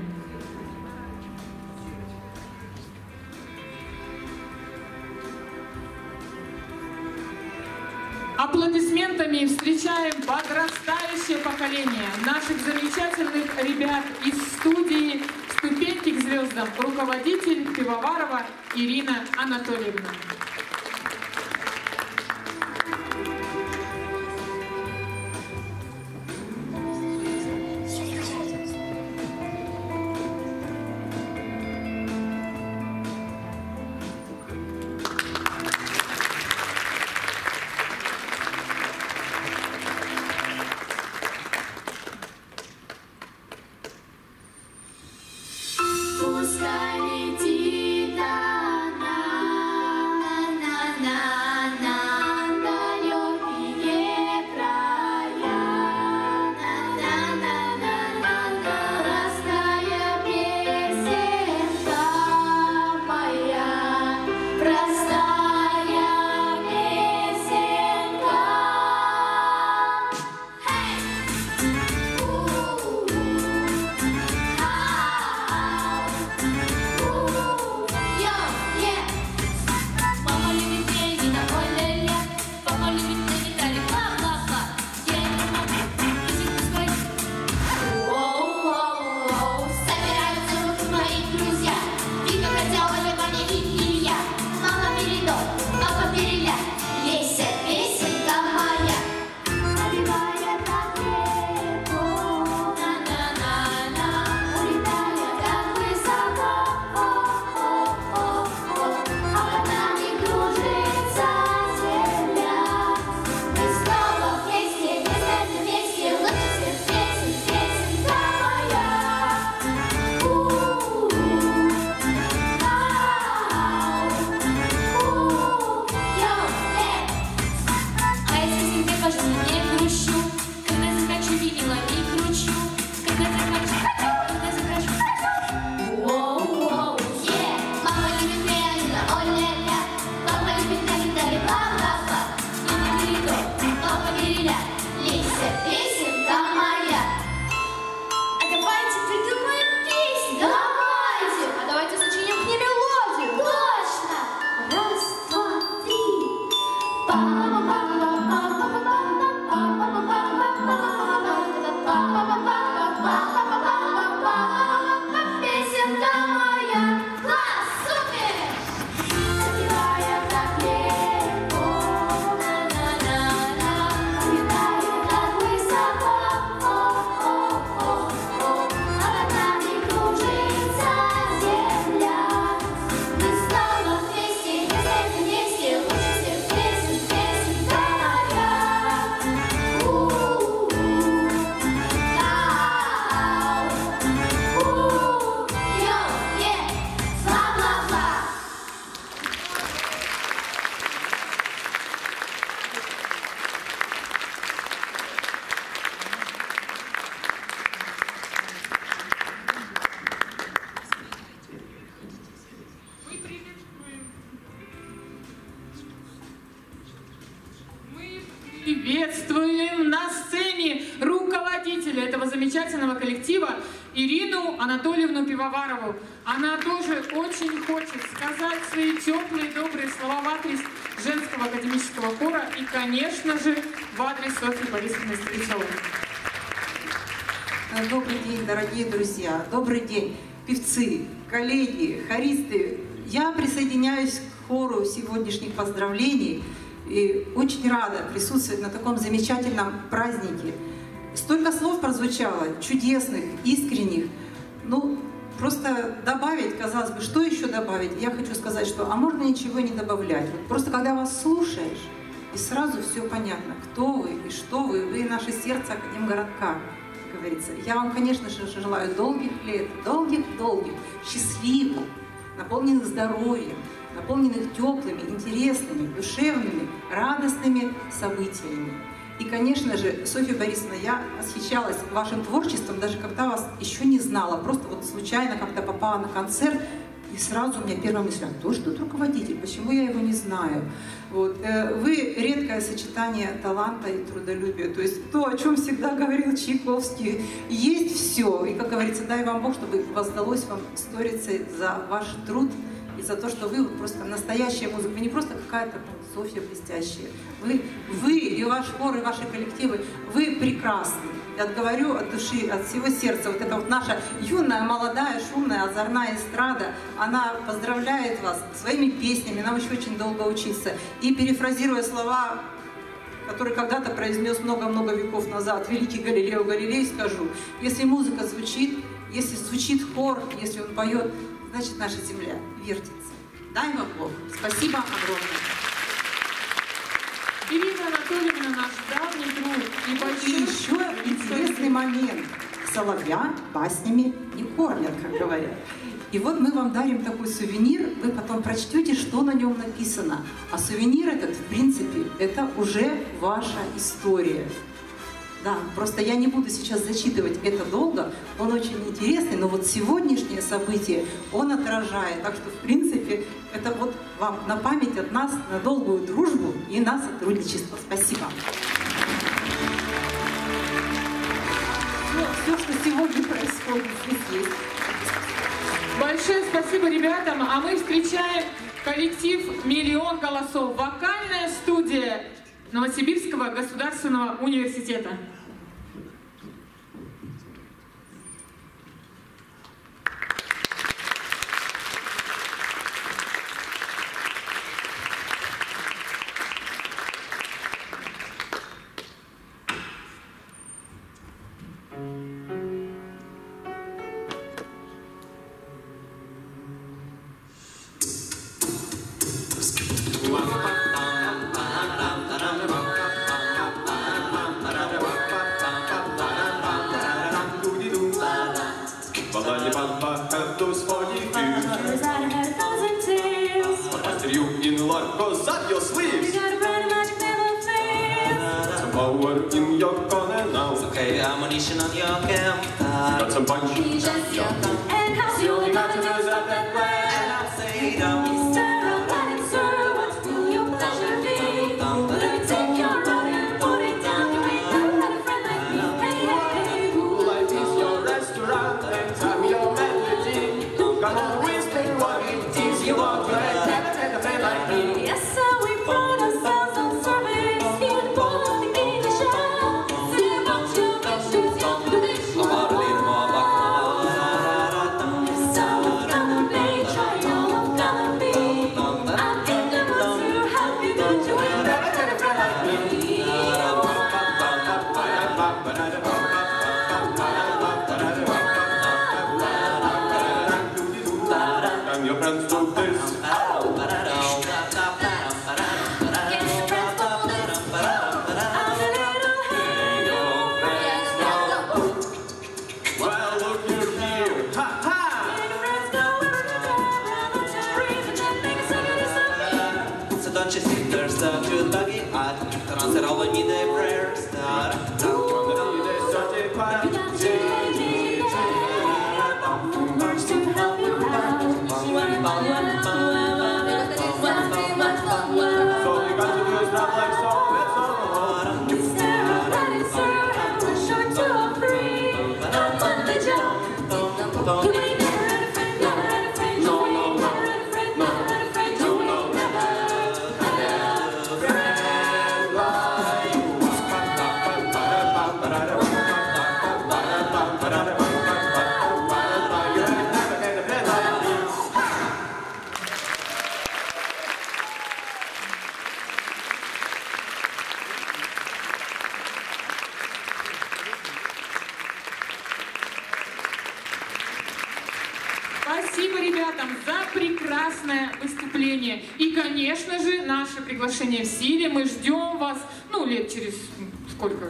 Аплодисментами встречаем подрастающее поколение наших замечательных ребят из студии «Ступеньки к звездам», руководитель Пивоварова Ирина Анатольевна.
Пускай летит она
Приветствуем на сцене руководителя этого замечательного коллектива Ирину Анатольевну Пивоварову. Она тоже очень хочет сказать свои теплые, добрые слова в адрес женского академического хора и, конечно же, в адрес Софьи Борисовны Стрельцовой.
Добрый день, дорогие друзья, добрый день, певцы, коллеги, хористы. Я присоединяюсь к хору сегодняшних поздравлений и очень рада присутствовать на таком замечательном празднике. Столько слов прозвучало, чудесных, искренних. Ну, просто добавить, казалось бы, что еще добавить? Я хочу сказать, что, а можно ничего не добавлять. Вот просто когда вас слушаешь, и сразу все понятно, кто вы и что вы наше сердце Академгородка, как говорится. Я вам, конечно же, желаю долгих лет, долгих, счастливых, наполненных здоровьем, наполненных теплыми, интересными, душевными, радостными событиями. И, конечно же, Софья Борисовна, я восхищалась вашим творчеством, даже когда вас еще не знала, просто вот случайно как-то попала на концерт, и сразу у меня первая мысль: а кто же тут руководитель, почему я его не знаю? Вот. Вы редкое сочетание таланта и трудолюбия, то есть то, о чем всегда говорил Чайковский, есть все. И, как говорится, дай вам Бог, чтобы воздалось вам сторицей за ваш труд, и за то, что вы просто настоящая музыка, вы не просто какая-то Софья блестящая. Вы и ваш хор, и ваши коллективы, вы прекрасны. Я говорю от души, от всего сердца. Вот эта вот наша юная, молодая, шумная, озорная эстрада, она поздравляет вас своими песнями, нам еще очень долго учиться. И перефразируя слова, которые когда-то произнес много-много веков назад великий Галилео Галилей, скажу: если музыка звучит, если звучит хор, если он поет, значит, наша земля вертится. Дай вам Бог. Спасибо огромное.
Ирина Анатольевна, наш давний друг.
И еще интересный момент. Соловья баснями не кормят, как говорят. И вот мы вам дарим такой сувенир, вы потом прочтете, что на нем написано. А сувенир этот, в принципе, это уже ваша история. Да, просто я не буду сейчас зачитывать это долго, он очень интересный, но вот сегодняшнее событие он отражает. Так что, в принципе, это вот вам на память от нас, на долгую дружбу и на сотрудничество. Спасибо. Все, что сегодня происходит, здесь есть.
Большое спасибо ребятам, а мы встречаем коллектив «Миллион голосов», вокальная студия Новосибирского государственного университета.
your sleeves. Some power in your corner now.
Okay, ammunition on your camp.
Got some punch.
And how you only got to do is up that way. And I'll say don't.
Спасибо ребятам за прекрасное выступление. И, конечно же, наше приглашение в силе. Мы ждем вас, ну, лет через сколько?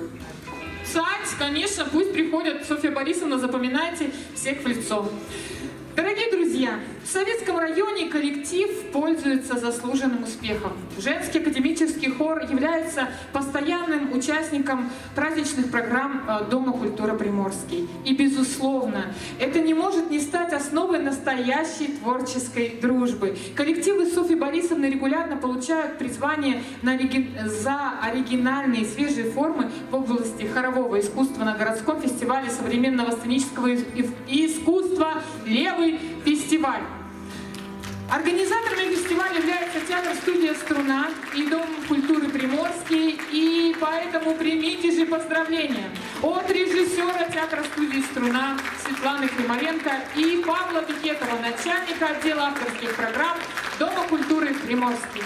Цать, конечно, пусть приходят. Софья Борисовна, запоминайте всех в лицо. Дорогие друзья, в Советском районе коллектив пользуется заслуженным успехом. Женский академический хор является постоянным участником праздничных программ Дома культуры Приморский. И, безусловно, это не может не стать основой настоящей творческой дружбы. Коллективы Софьи Борисовны регулярно получают призвание за оригинальные свежие формы в области хорового искусства на городском фестивале современного сценического искусства «Левый фестиваль». Организаторами фестиваля является театр-студия «Струна» и Дом культуры Приморский, и поэтому примите же поздравления от режиссера театра-студии «Струна» Светланы Климовенко и Павла Пикетова, начальника отдела авторских программ Дома культуры Приморский.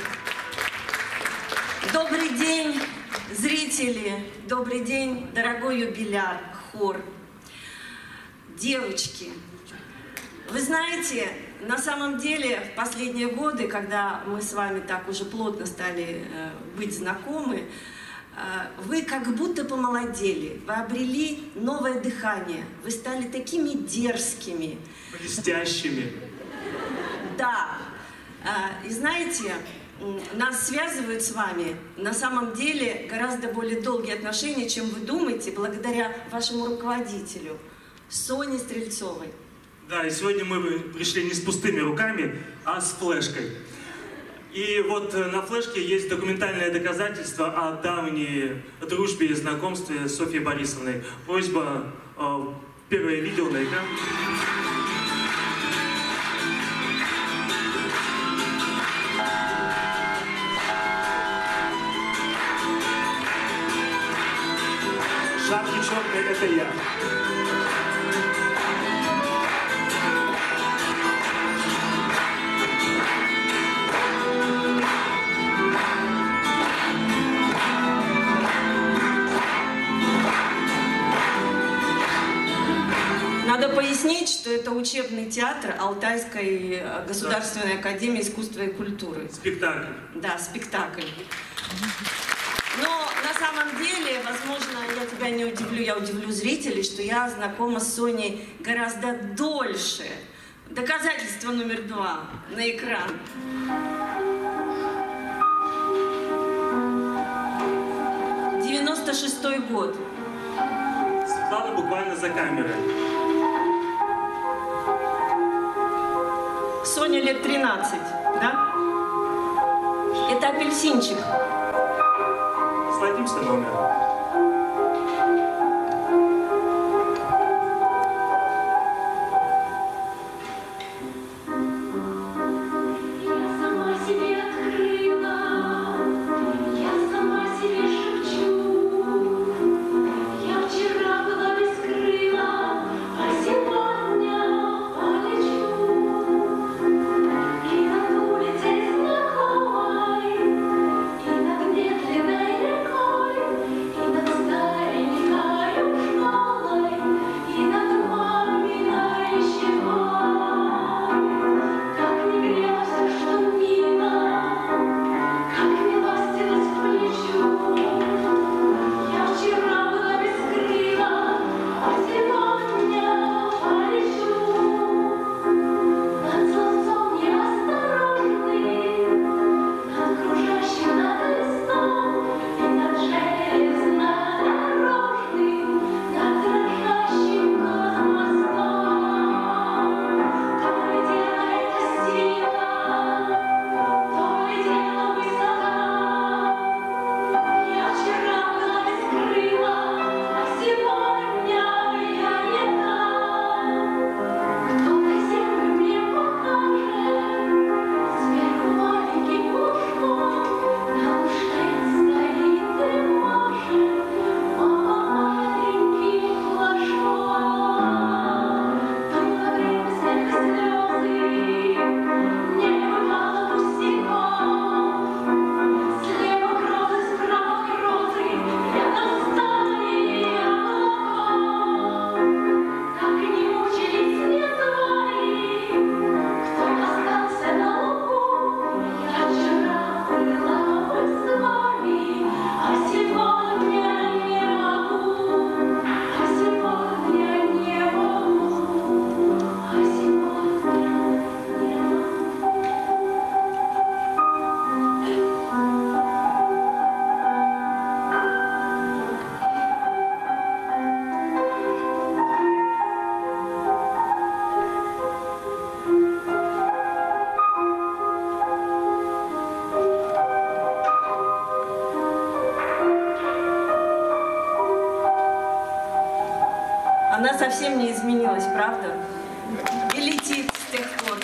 Добрый день, зрители! Добрый день, дорогой юбиляр, хор. Девочки, вы знаете, на самом деле, в последние годы, когда мы с вами так уже плотно стали быть знакомы, вы как будто помолодели, вы обрели новое дыхание, вы стали такими дерзкими.
Блестящими.
Да. И знаете, нас связывают с вами на самом деле гораздо более долгие отношения, чем вы думаете, благодаря вашему руководителю, Соне Стрельцовой.
Да, и сегодня мы пришли не с пустыми руками, а с флешкой. И вот на флешке есть документальное доказательство о давней дружбе и знакомстве с Софьей Борисовной. Просьба первое видео на экран. Шапки черные — это я.
Надо пояснить, что это учебный театр Алтайской государственной академии искусства и культуры.
Спектакль.
Да, спектакль. Но на самом деле, возможно, я тебя не удивлю, я удивлю зрителей, что я знакома с Соней гораздо дольше. Доказательство номер 2 на экран.
96-й год.
Светлана буквально за камерой.
Соня лет 13, да? Это апельсинчик.
Сладимся номер.
Она совсем не изменилась, правда? И летит с тех пор.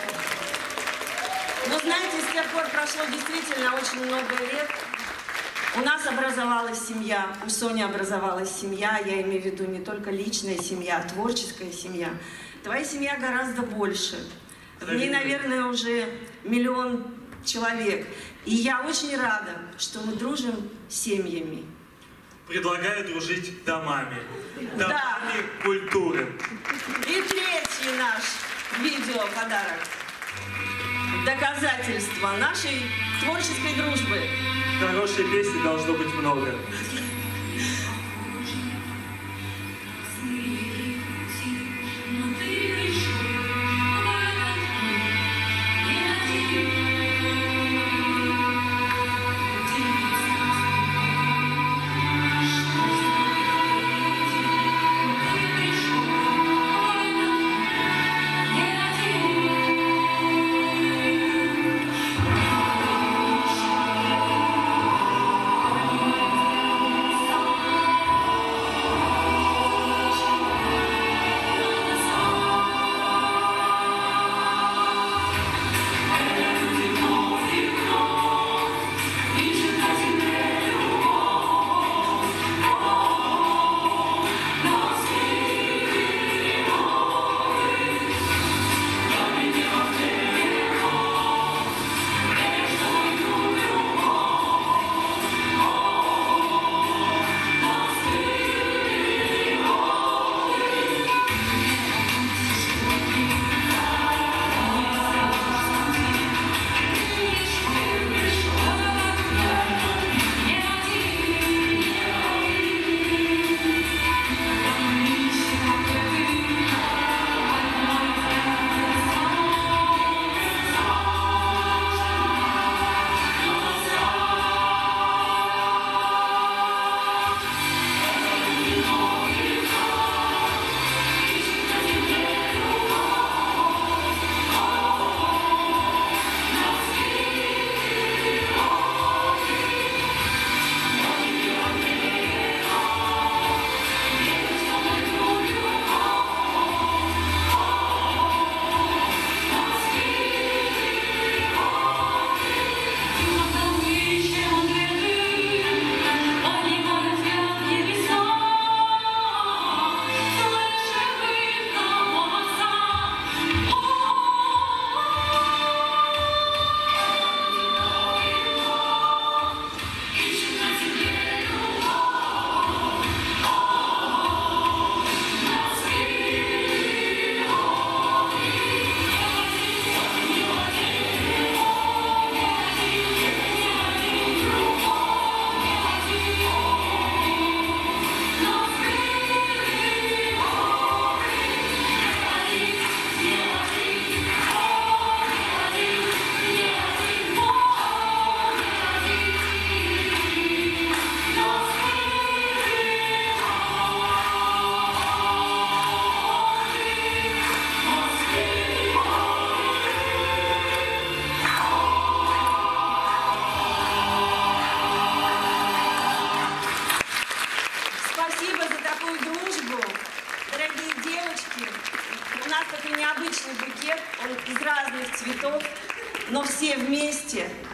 Но знаете, с тех пор прошло действительно очень много лет. У нас образовалась семья, у Сони образовалась семья, я имею в виду не только личная семья, а творческая семья. Твоя семья гораздо больше. В ней, наверное, уже 1 миллион человек. И я очень рада, что мы дружим с семьями.
Предлагаю дружить домами. Домами культуры.
И третий наш видеоподарок. Доказательство нашей творческой дружбы.
Хорошей песни должно быть много.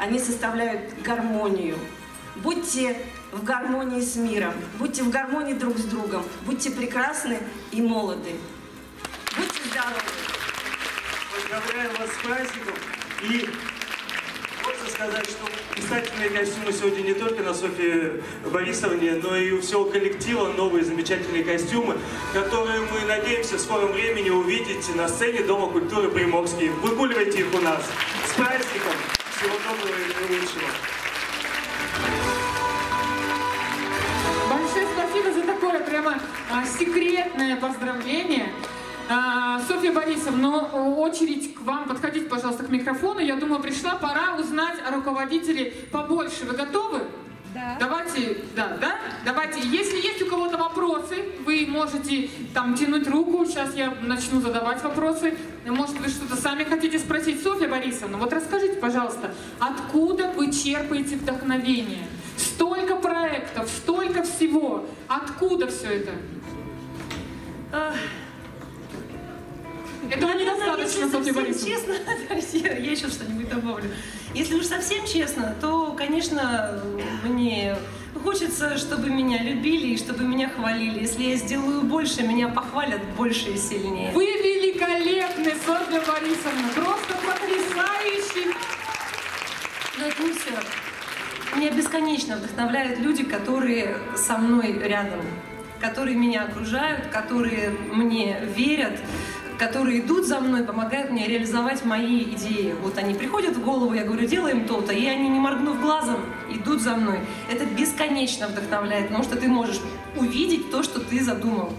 они составляют гармонию. Будьте в гармонии с миром, будьте в гармонии друг с другом, будьте прекрасны и молоды. Будьте здоровы!
Поздравляем вас с праздником. И хочется сказать, что блистательные костюмы сегодня не только на Софье Борисовне, но и у всего коллектива новые замечательные костюмы, которые мы надеемся в скором времени увидеть на сцене Дома культуры Приморский. Выгуливайте их у нас. С праздником! Всего доброго и наилучшего!
Большое спасибо за такое прямо секретное поздравление. Софья Борисовна, очередь к вам. Подходите, пожалуйста, к микрофону. Я думаю, пришла пора узнать о руководителе побольше. Вы готовы? Да. Давайте, давайте. Если есть у кого-то вопросы, вы можете там тянуть руку. Сейчас я начну задавать вопросы. Может, вы что-то сами хотите спросить. Софья Борисовна, вот расскажите, пожалуйста, откуда вы черпаете вдохновение? Столько проектов, столько всего. Откуда все это? Этого недостаточно, Софья Борисовна.
Честно, я еще что-нибудь добавлю. Если уж совсем честно, то, конечно, мне хочется, чтобы меня любили и чтобы меня хвалили. Если я сделаю больше, меня похвалят больше и сильнее.
Вы великолепны, Софья Борисовна, просто потрясающий.
Но это не все. Меня бесконечно вдохновляют люди, которые со мной рядом, которые меня окружают, которые мне верят, которые идут за мной, помогают мне реализовать мои идеи. Вот они приходят в голову, я говорю, делаем то-то, и они, не моргнув глазом, идут за мной. Это бесконечно вдохновляет, потому что ты можешь увидеть то, что ты задумал.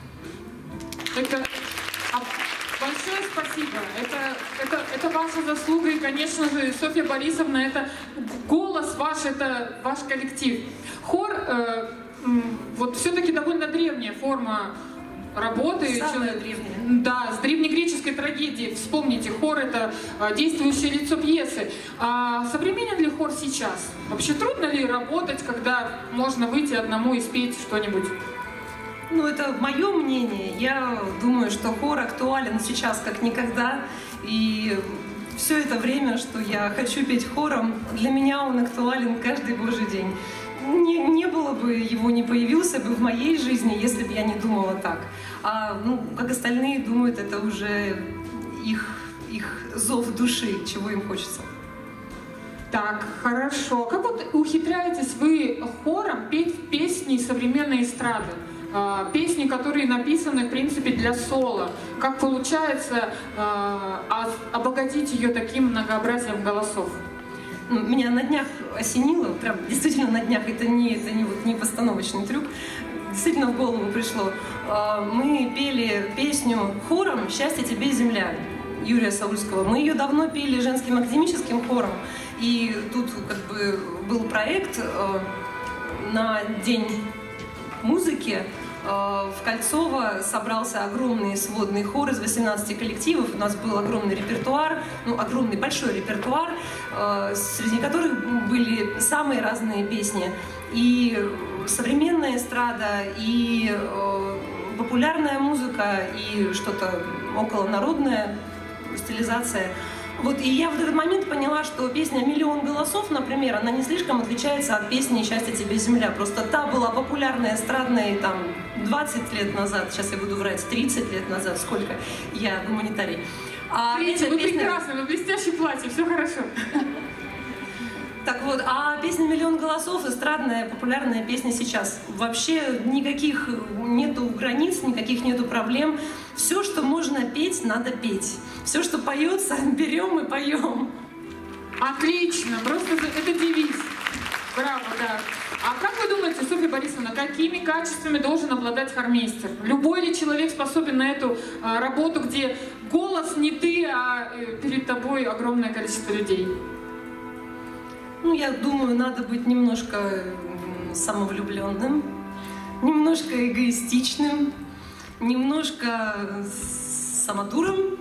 Большое спасибо. Это ваша заслуга, и, конечно же, Софья Борисовна, это голос ваш, это ваш коллектив. Хор, вот все-таки довольно древняя форма работы.
Самая древняя.
Да, с древнегреческой трагедии. Вспомните, хор — это действующее лицо пьесы. А современен ли хор сейчас? Вообще трудно ли работать, когда можно выйти одному и спеть что-нибудь?
Ну, это мое мнение. Я думаю, что хор актуален сейчас как никогда. И все это время, что я хочу петь хором, для меня он актуален каждый божий день. Не было бы его, не появился бы в моей жизни, если бы я не думала так. А, как остальные думают, это уже их зов души, чего им хочется.
Так, хорошо. Как вот ухитраетесь вы хором петь песни современной эстрады? Песни, которые написаны, в принципе, для соло. Как получается обогатить ее таким многообразием голосов?
Меня на днях осенило, прям действительно на днях, это не постановочный трюк, действительно в голову пришло. Мы пели песню хором «Счастье тебе, земля» Юрия Саульского. Мы ее давно пели женским академическим хором, и тут как бы был проект на День музыки. В Кольцово собрался огромный сводный хор из 18 коллективов. У нас был огромный репертуар, огромный большой репертуар, среди которых были самые разные песни. И современная эстрада, и популярная музыка, и что-то околонародная стилизация. Вот, и я в этот момент поняла, что песня «Миллион голосов», например, она не слишком отличается от песни «Счастье тебе, земля». Просто та была популярная, эстрадная, там, 20 лет назад, сейчас я буду врать, 30 лет назад, сколько я гуманитарий.
Видите, вы прекрасны, вы в блестящем платье, все хорошо.
Так вот, а песня «Миллион голосов» эстрадная, популярная песня сейчас. Вообще никаких нету границ, никаких нету проблем. Все, что можно петь, надо петь. Все, что поется, берем и поем.
Отлично, просто это девиз. Браво, да. А как вы думаете, Софья Борисовна, какими качествами должен обладать хормейстер? Любой ли человек способен на эту работу, где голос не ты, а перед тобой огромное количество людей?
Я думаю, надо быть немножко самовлюбленным, немножко эгоистичным, немножко самодуром.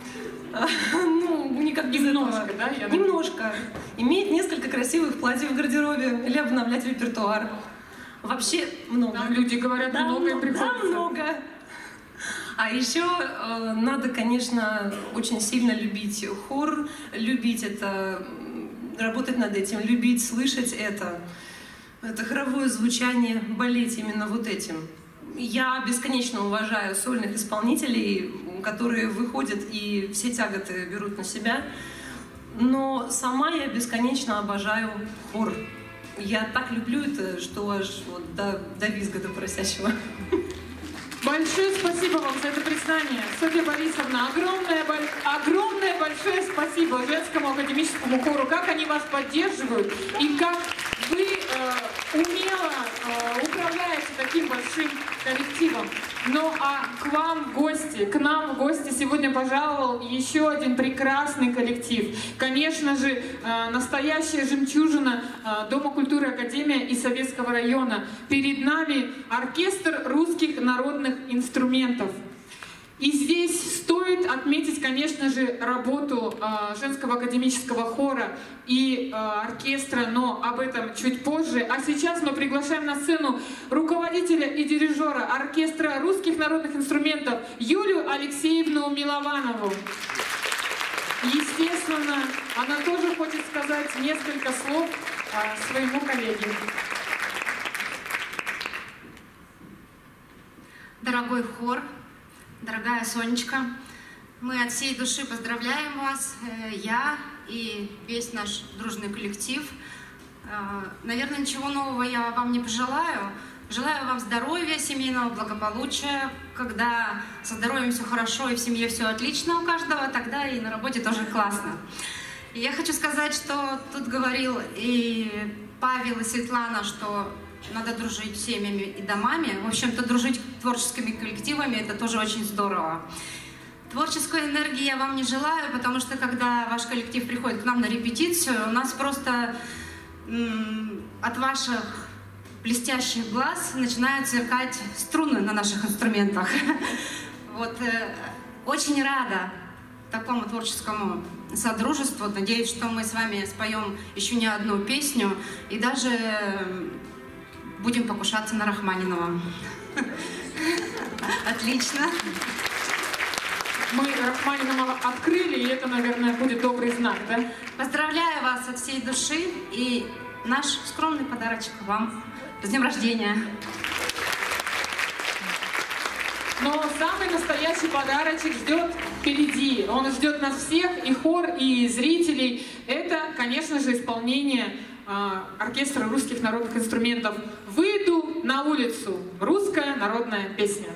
Никак без
немножко,
этого.
Да?
Немножко. Иметь несколько красивых платьев в гардеробе или обновлять репертуар. Вообще много.
Нам люди говорят, да, много и приходится.
Да, много. А еще надо, конечно, очень сильно любить хор, любить это работать над этим, любить, слышать это хоровое звучание, болеть именно вот этим. Я бесконечно уважаю сольных исполнителей, которые выходят и все тяготы берут на себя, но сама я бесконечно обожаю хор. Я так люблю это, что аж вот до визга, до просящего.
Большое спасибо вам за это признание, Софья Борисовна. Огромное большое спасибо женскому академическому хору, как они вас поддерживают и как вы умело управляете таким большим коллективом. Ну а к нам в гости сегодня пожаловал еще один прекрасный коллектив. Конечно же, настоящая жемчужина Дома культуры Академия и Советского района. Перед нами оркестр русских народных инструментов. И здесь стоит отметить, конечно же, работу женского академического хора и оркестра, но об этом чуть позже. А сейчас мы приглашаем на сцену руководителя и дирижера оркестра русских народных инструментов Юлию Алексеевну Милованову. Естественно, она тоже хочет сказать несколько слов своему коллеге.
Дорогой хор, дорогая Сонечка, мы от всей души поздравляем вас, я и весь наш дружный коллектив. Наверное, ничего нового я вам не пожелаю. Желаю вам здоровья, семейного благополучия. Когда со здоровьем все хорошо и в семье все отлично у каждого, тогда и на работе тоже классно. И я хочу сказать, что тут говорил и Павел, и Светлана, что надо дружить с семьями и домами. В общем-то, дружить творческими коллективами – это тоже очень здорово. Творческой энергии я вам не желаю, потому что когда ваш коллектив приходит к нам на репетицию, у нас просто от ваших блестящих глаз начинают сверкать струны на наших инструментах. Вот, очень рада такому творческому содружеству. Надеюсь, что мы с вами споем еще не одну песню и даже будем покушаться на Рахманинова. Отлично.
Мы Рахманинова открыли, и это, наверное, будет добрый знак, да?
Поздравляю вас от всей души, и наш скромный подарочек вам. С днем рождения!
Но самый настоящий подарочек ждет впереди. Он ждет нас всех, и хор, и зрителей. Это, конечно же, исполнение оркестра русских народных инструментов «Выйду на улицу». Русская народная песня.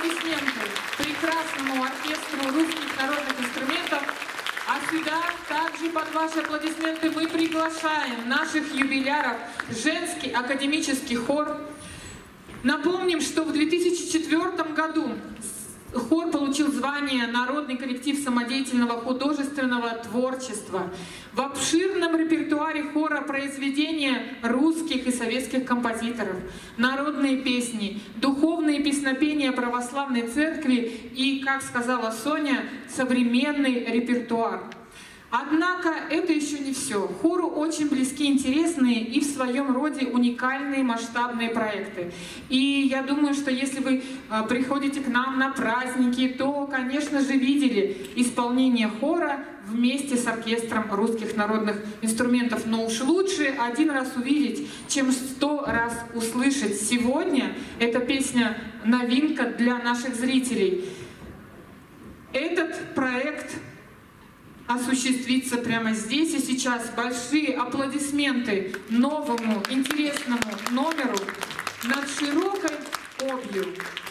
аплодисменты прекрасному оркестру русских народных инструментов. А сюда также под ваши аплодисменты мы приглашаем наших юбиляров, женский академический хор. Напомним, что в 2004 году хор получил звание «Народный коллектив самодеятельного художественного творчества». В обширном репертуаре хора произведения русских и советских композиторов, народные песни, духовные песнопения православной церкви и, как сказала Соня, современный репертуар. Однако это еще не все. Хору очень близки интересные и в своем роде уникальные масштабные проекты. И я думаю, что если вы приходите к нам на праздники, то, конечно же, видели исполнение хора вместе с оркестром русских народных инструментов. Но уж лучше один раз увидеть, чем 100 раз услышать. Сегодня эта песня новинка для наших зрителей. Этот проект осуществиться прямо здесь и сейчас. Большие аплодисменты новому интересному номеру над широкой обью.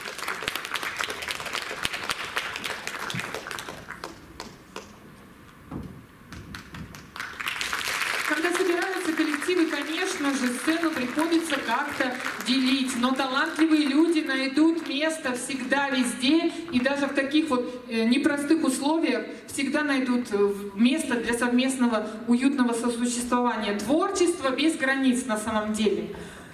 Когда собираются коллективы, конечно же, сцену приходится как-то делить, но талантливые люди найдут место всегда, везде, и даже в таких вот непростых условиях всегда найдут место для совместного уютного сосуществования. Творчество без границ на самом деле.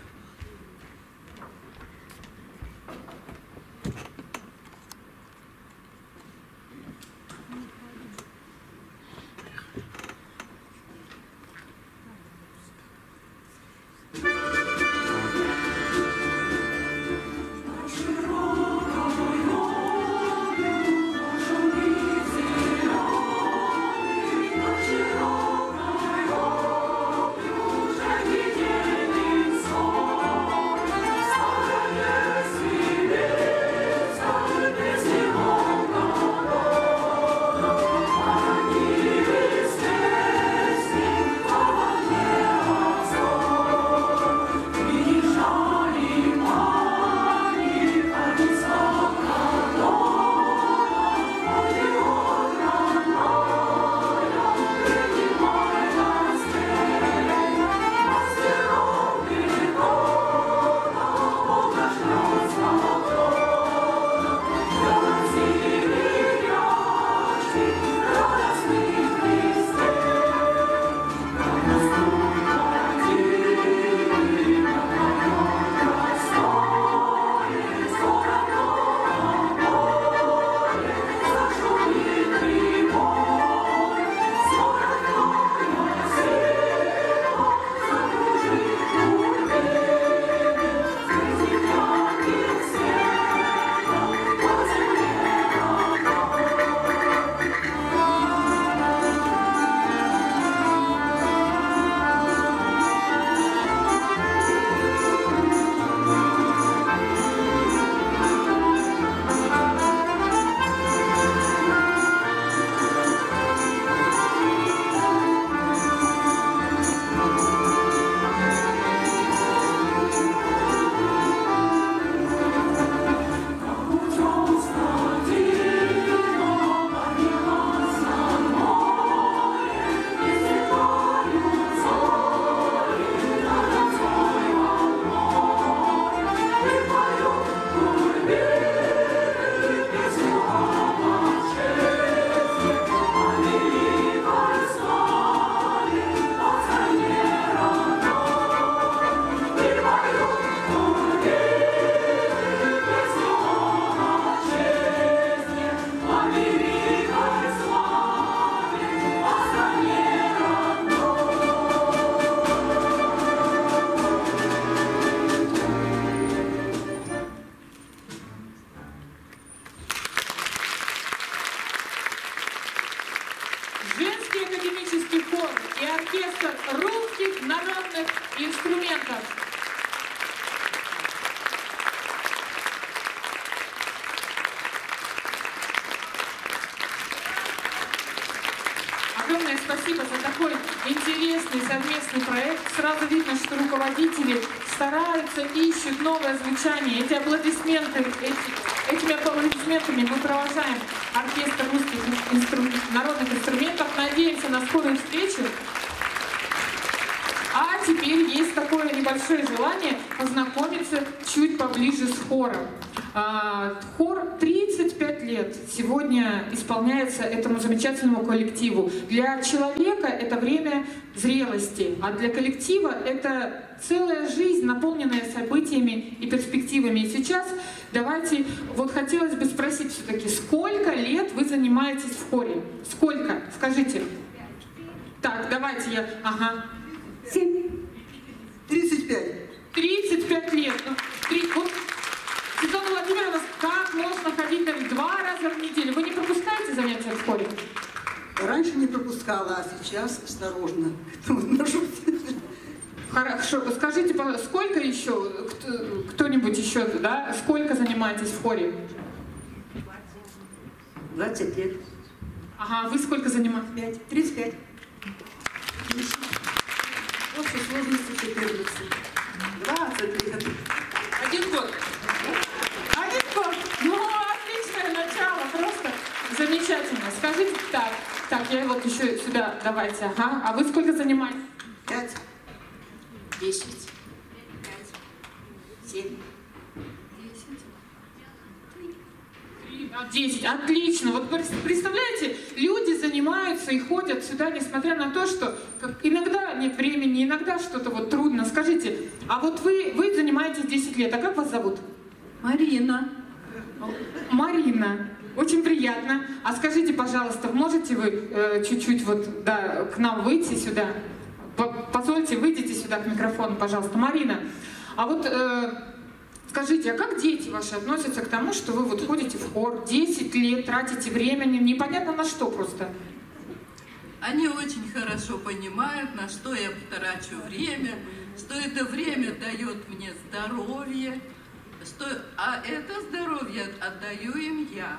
оркестр русских народных инструментов. Огромное спасибо. спасибо за такой интересный совместный проект. Сразу видно, что руководители стараются, ищут новое звучание. Этими аплодисментами мы провожаем оркестр русских народных инструментов. Надеемся на скорую встречу. А теперь есть такое небольшое желание познакомиться чуть поближе с хором. Хор 35 лет сегодня исполняется этому замечательному коллективу. Для человека это время зрелости, а для коллектива это целая жизнь, наполненная событиями и перспективами. И сейчас давайте, вот хотелось бы спросить все-таки, сколько лет вы занимаетесь в хоре? Сколько? Скажите. Так, давайте я... Ага.
35.
35 лет. Вот, Светлана Владимировна, как можно ходить там 2 раза в неделю? Вы не пропускаете занятия в хоре?
Раньше не пропускала, а сейчас осторожно к этому отношусь.
Хорошо, скажите, пожалуйста, сколько еще, кто-нибудь еще, да, сколько занимаетесь в хоре?
20 лет.
Ага, вы сколько занимаетесь?
35. В общей сложности 14. 20 лет.
1 год. 1 год. Ну, отличное начало, просто замечательно. Скажите, так, я вот еще сюда, давайте, ага. А вы сколько занимаетесь?
5.
10.
7.
10. Отлично. Вот представляете, люди занимаются и ходят сюда, несмотря на то, что иногда нет времени, иногда что-то вот трудно. Скажите, а вот вы занимаетесь 10 лет, а как вас зовут?
Марина.
Марина. Очень приятно. А скажите, пожалуйста, можете вы чуть-чуть вот, да, к нам выйти сюда? Позвольте, выйдите сюда к микрофону, пожалуйста. Марина, а вот скажите, а как дети ваши относятся к тому, что вы вот ходите в хор, 10 лет, тратите времени, непонятно на что просто?
Они очень хорошо понимают, на что я трачу время, что это время дает мне здоровье, а это здоровье отдаю им я.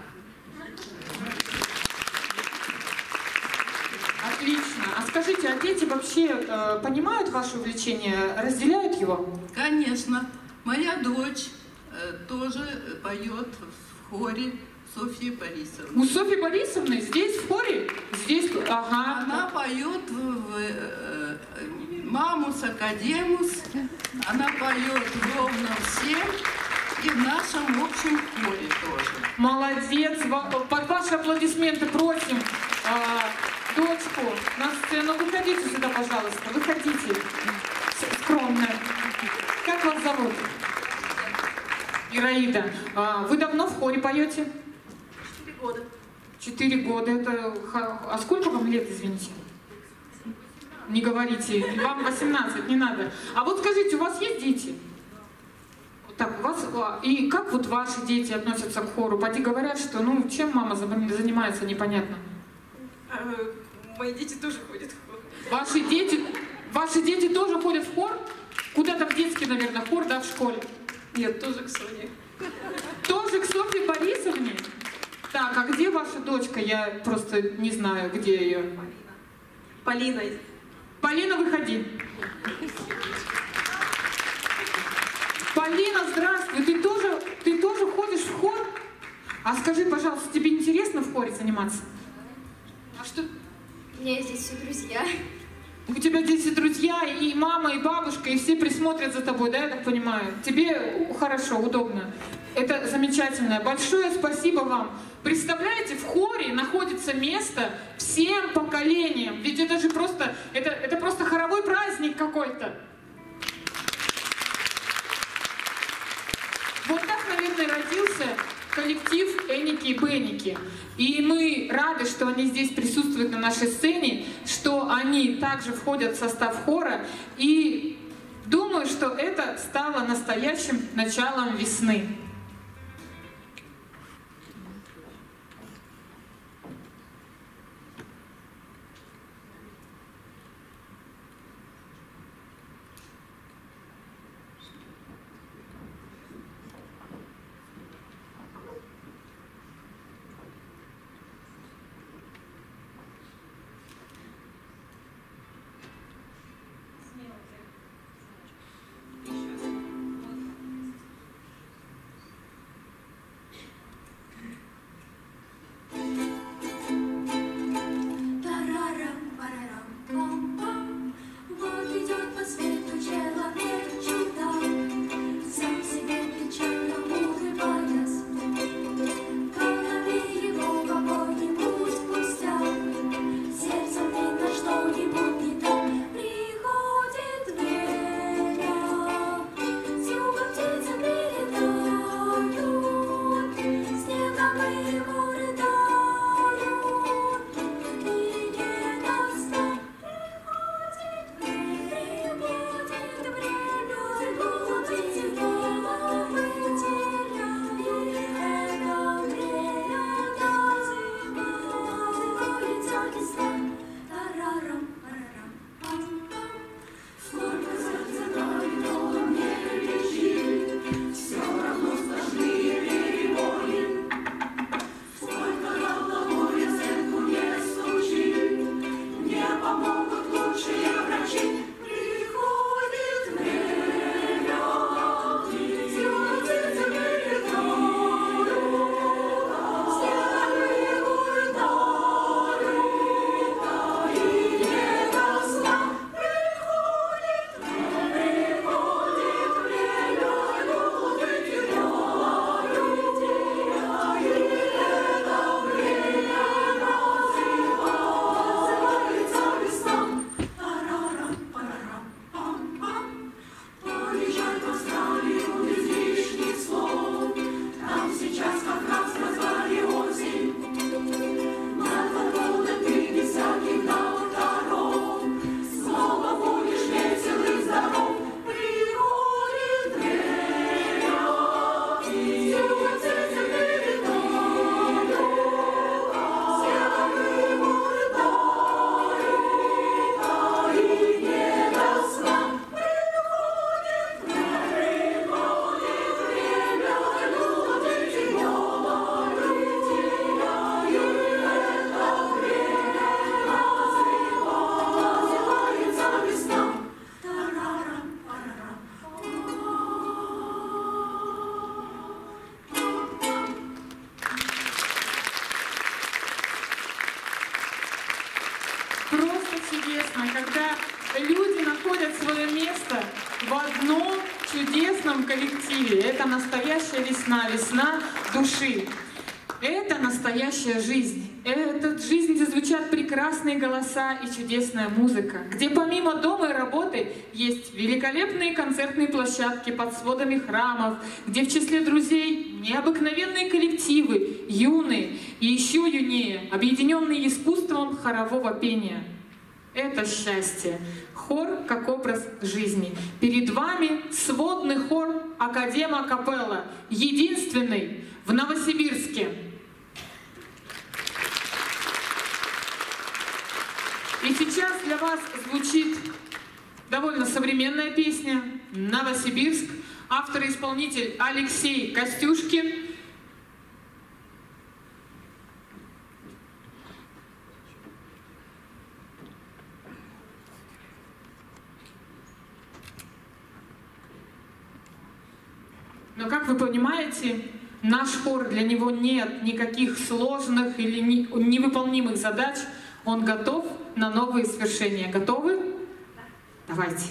Отлично. А скажите, а дети вообще понимают ваше увлечение, разделяют его?
Конечно. Моя дочь тоже поет в хоре Софьи Борисовны.
У Софьи Борисовны здесь в хоре? Здесь, ага.
Она поет в «Мамус Академус», она поет ровно всем и в нашем общем хоре тоже.
Молодец. Под ваши аплодисменты просим дочку на сцену. Выходите сюда, пожалуйста. Выходите. Скромно. Как вас зовут? Ираида. Вы давно в хоре поете?
4 года.
4 года. Это... А сколько вам лет, извините? Не говорите. Вам 18, не надо. А вот скажите, у вас есть дети? Так, у вас... И как вот ваши дети относятся к хору? Поди говорят, что, ну, чем мама занимается, непонятно.
Мои дети тоже ходят в хор.
Ваши дети тоже ходят в хор? Куда-то в детский, наверное, хор, да, в школе?
Нет, тоже к Соне.
Тоже к Софье Борисовне? Так, а где ваша дочка? Я просто не знаю, где ее.
Полина.
Полина, выходи. Полина, здравствуй. Ты тоже ходишь в хор? А скажи, пожалуйста, тебе интересно в хоре заниматься? А что?
У меня здесь все друзья.
У тебя здесь и друзья, и мама, и бабушка, и все присмотрят за тобой, да, я так понимаю? Тебе хорошо, удобно. Это замечательно. Большое спасибо вам. Представляете, в хоре находится место всем поколениям. Ведь это же просто, это просто хоровой праздник какой-то. Вот так, наверное, родился коллектив Эники и Беники. И мы рады, что они здесь присутствуют на нашей сцене, что они также входят в состав хора. И думаю, что это стало настоящим началом весны. одном чудесном коллективе. Это настоящая весна, весна души. Это настоящая жизнь. Это жизнь, где звучат прекрасные голоса и чудесная музыка, где помимо дома и работы есть великолепные концертные площадки под сводами храмов, где в числе друзей необыкновенные коллективы, юные и еще юнее, объединенные искусством хорового пения. Это счастье. Хор как образ жизни. Перед вами сводный хор Академа Капелла, единственный в Новосибирске. И сейчас для вас звучит довольно современная песня «Новосибирск». Автор и исполнитель Алексей Костюшкин. Но, как вы понимаете, наш хор, для него нет никаких сложных или невыполнимых задач. Он готов на новые свершения. Готовы? Давайте.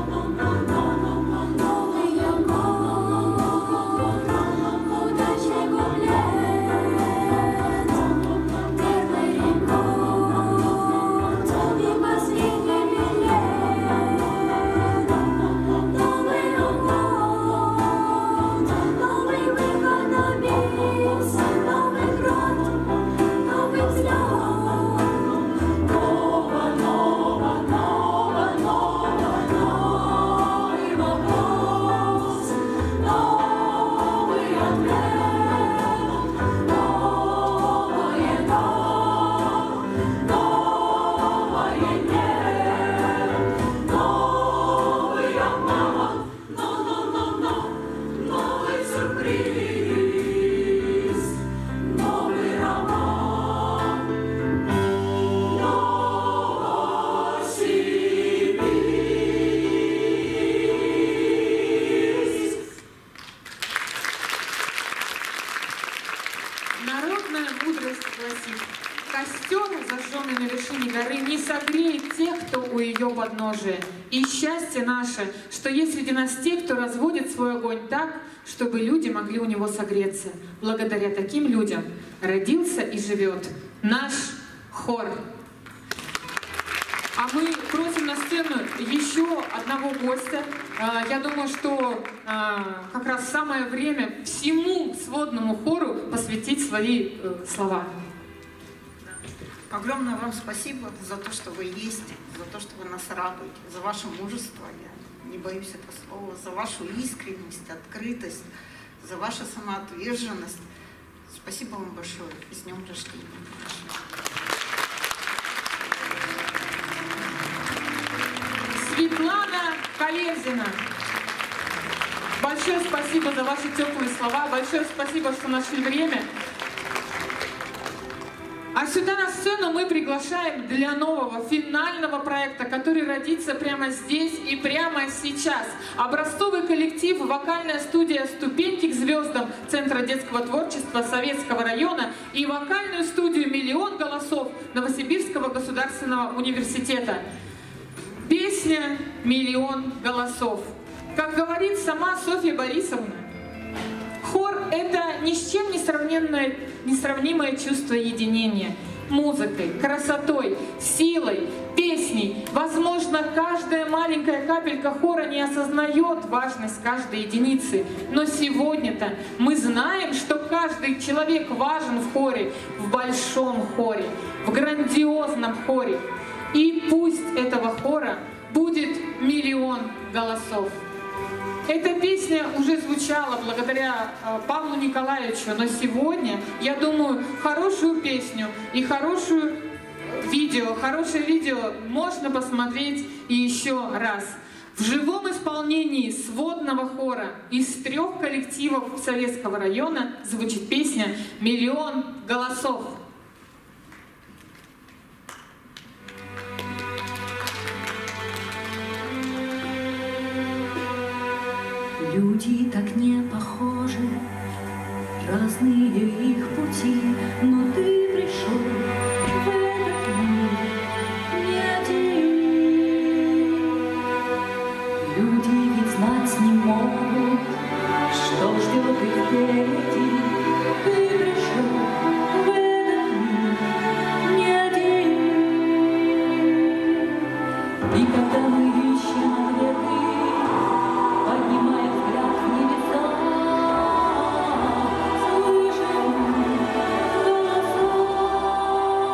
Новосибирск.
вершине горы, не согреет тех, кто у ее подножия. И счастье наше, что есть среди нас те, кто разводит свой огонь так, чтобы люди могли у него согреться. Благодаря таким людям родился и живет наш хор. А мы просим на сцену еще одного гостя. Я думаю, что как раз самое время всему сводному хору посвятить свои слова.
Огромное вам спасибо за то, что вы есть, за то, что вы нас радуете, за ваше мужество, я не боюсь этого слова, за вашу искренность, открытость, за вашу самоотверженность. Спасибо вам большое. С днем рождения.
Светлана Колезина. Большое спасибо за ваши теплые слова, большое спасибо, что нашли время. А сюда на сцену мы приглашаем для нового финального проекта, который родится прямо здесь и прямо сейчас. Образцовый коллектив, вокальная студия «Ступеньки к звездам» Центра детского творчества Советского района и вокальную студию «Миллион голосов» Новосибирского государственного университета. Песня «Миллион голосов». Как говорит сама Софья Борисовна, хор — это ни с чем несравнимое чувство единения. Музыкой, красотой, силой, песней. Возможно, каждая маленькая капелька хора не осознает важность каждой единицы. Но сегодня-то мы знаем, что каждый человек важен в хоре, в большом хоре, в грандиозном хоре. И пусть этого хора будет миллион голосов. Эта песня уже звучала благодаря Павлу Николаевичу, но сегодня, я думаю, хорошую песню и хорошее видео можно посмотреть и еще раз. В живом исполнении сводного хора из 3 коллективов Советского района звучит песня «Миллион голосов».
Люди так не похожи, разные их пути, но ты пришел в этот мир не один. Люди ведь знать не могут, что ждет их впереди. Ты пришел в этот мир не один. И когда мы ищем ответы, поднимая взгляд в небеса, слышим голоса.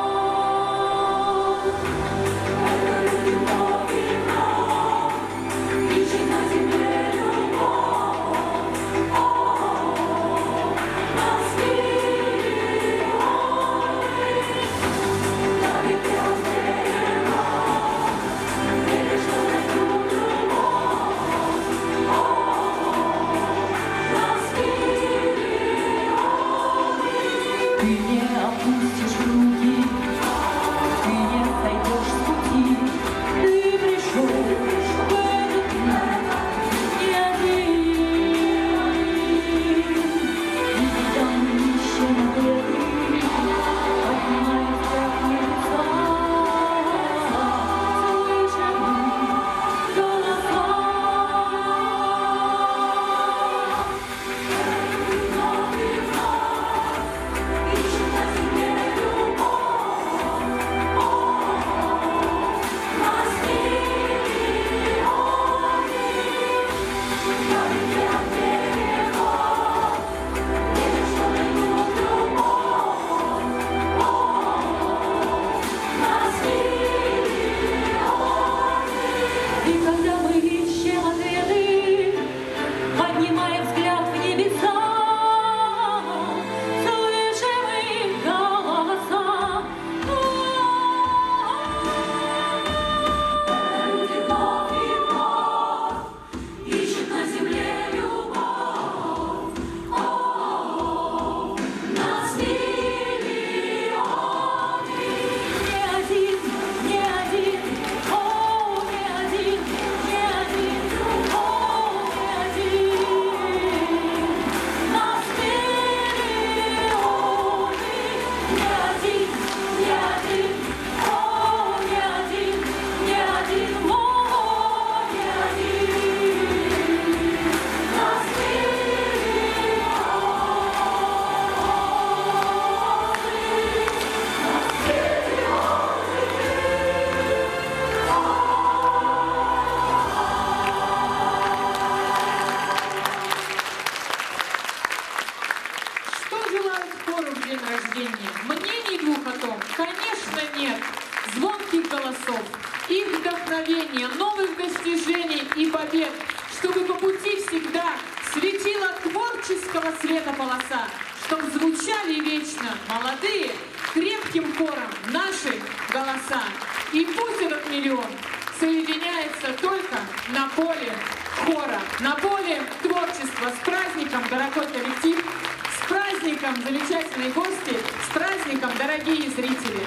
симфонического света полоса, чтоб звучали вечно молодые, крепким хором наши голоса. И пусть этот миллион соединяется только на поле хора, на поле творчества. С праздником, дорогой коллектив! С праздником, замечательные гости! С праздником, дорогие зрители!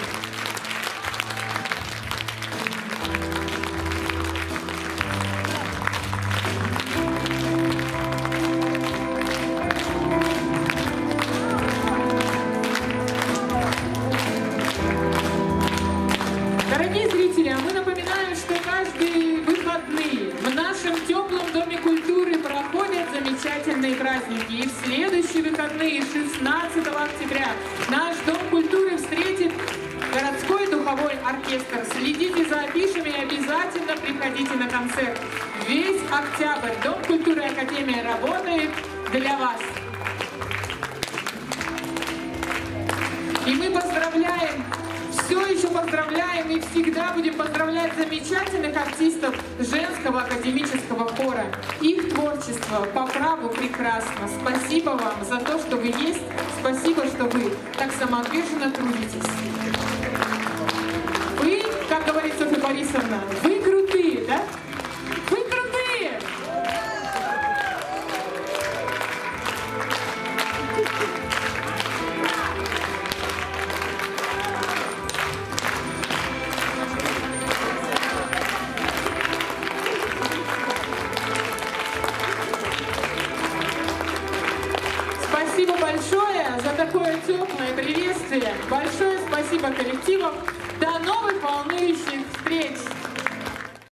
Дорогие зрители, а мы напоминаем, что каждые выходные в нашем теплом Доме культуры проходят замечательные праздники. И в следующие выходные, 16 октября, наш Дом культуры встретит городской духовой оркестр. Следите за афишами и обязательно приходите на концерт. Весь октябрь Дом культуры Академия работает для вас. И мы поздравляем, все еще поздравляем и всегда будем поздравлять замечательных артистов женского академического хора. Их творчество по праву прекрасно. Спасибо вам за то, что вы есть. Спасибо, что вы так самоотверженно трудитесь. Вы, как говорит Софья Борисовна, вы крутые, да? Вы крутые! Спасибо большое за такое теплое приветствие. Большое спасибо коллективам. До новых волнующих встреч!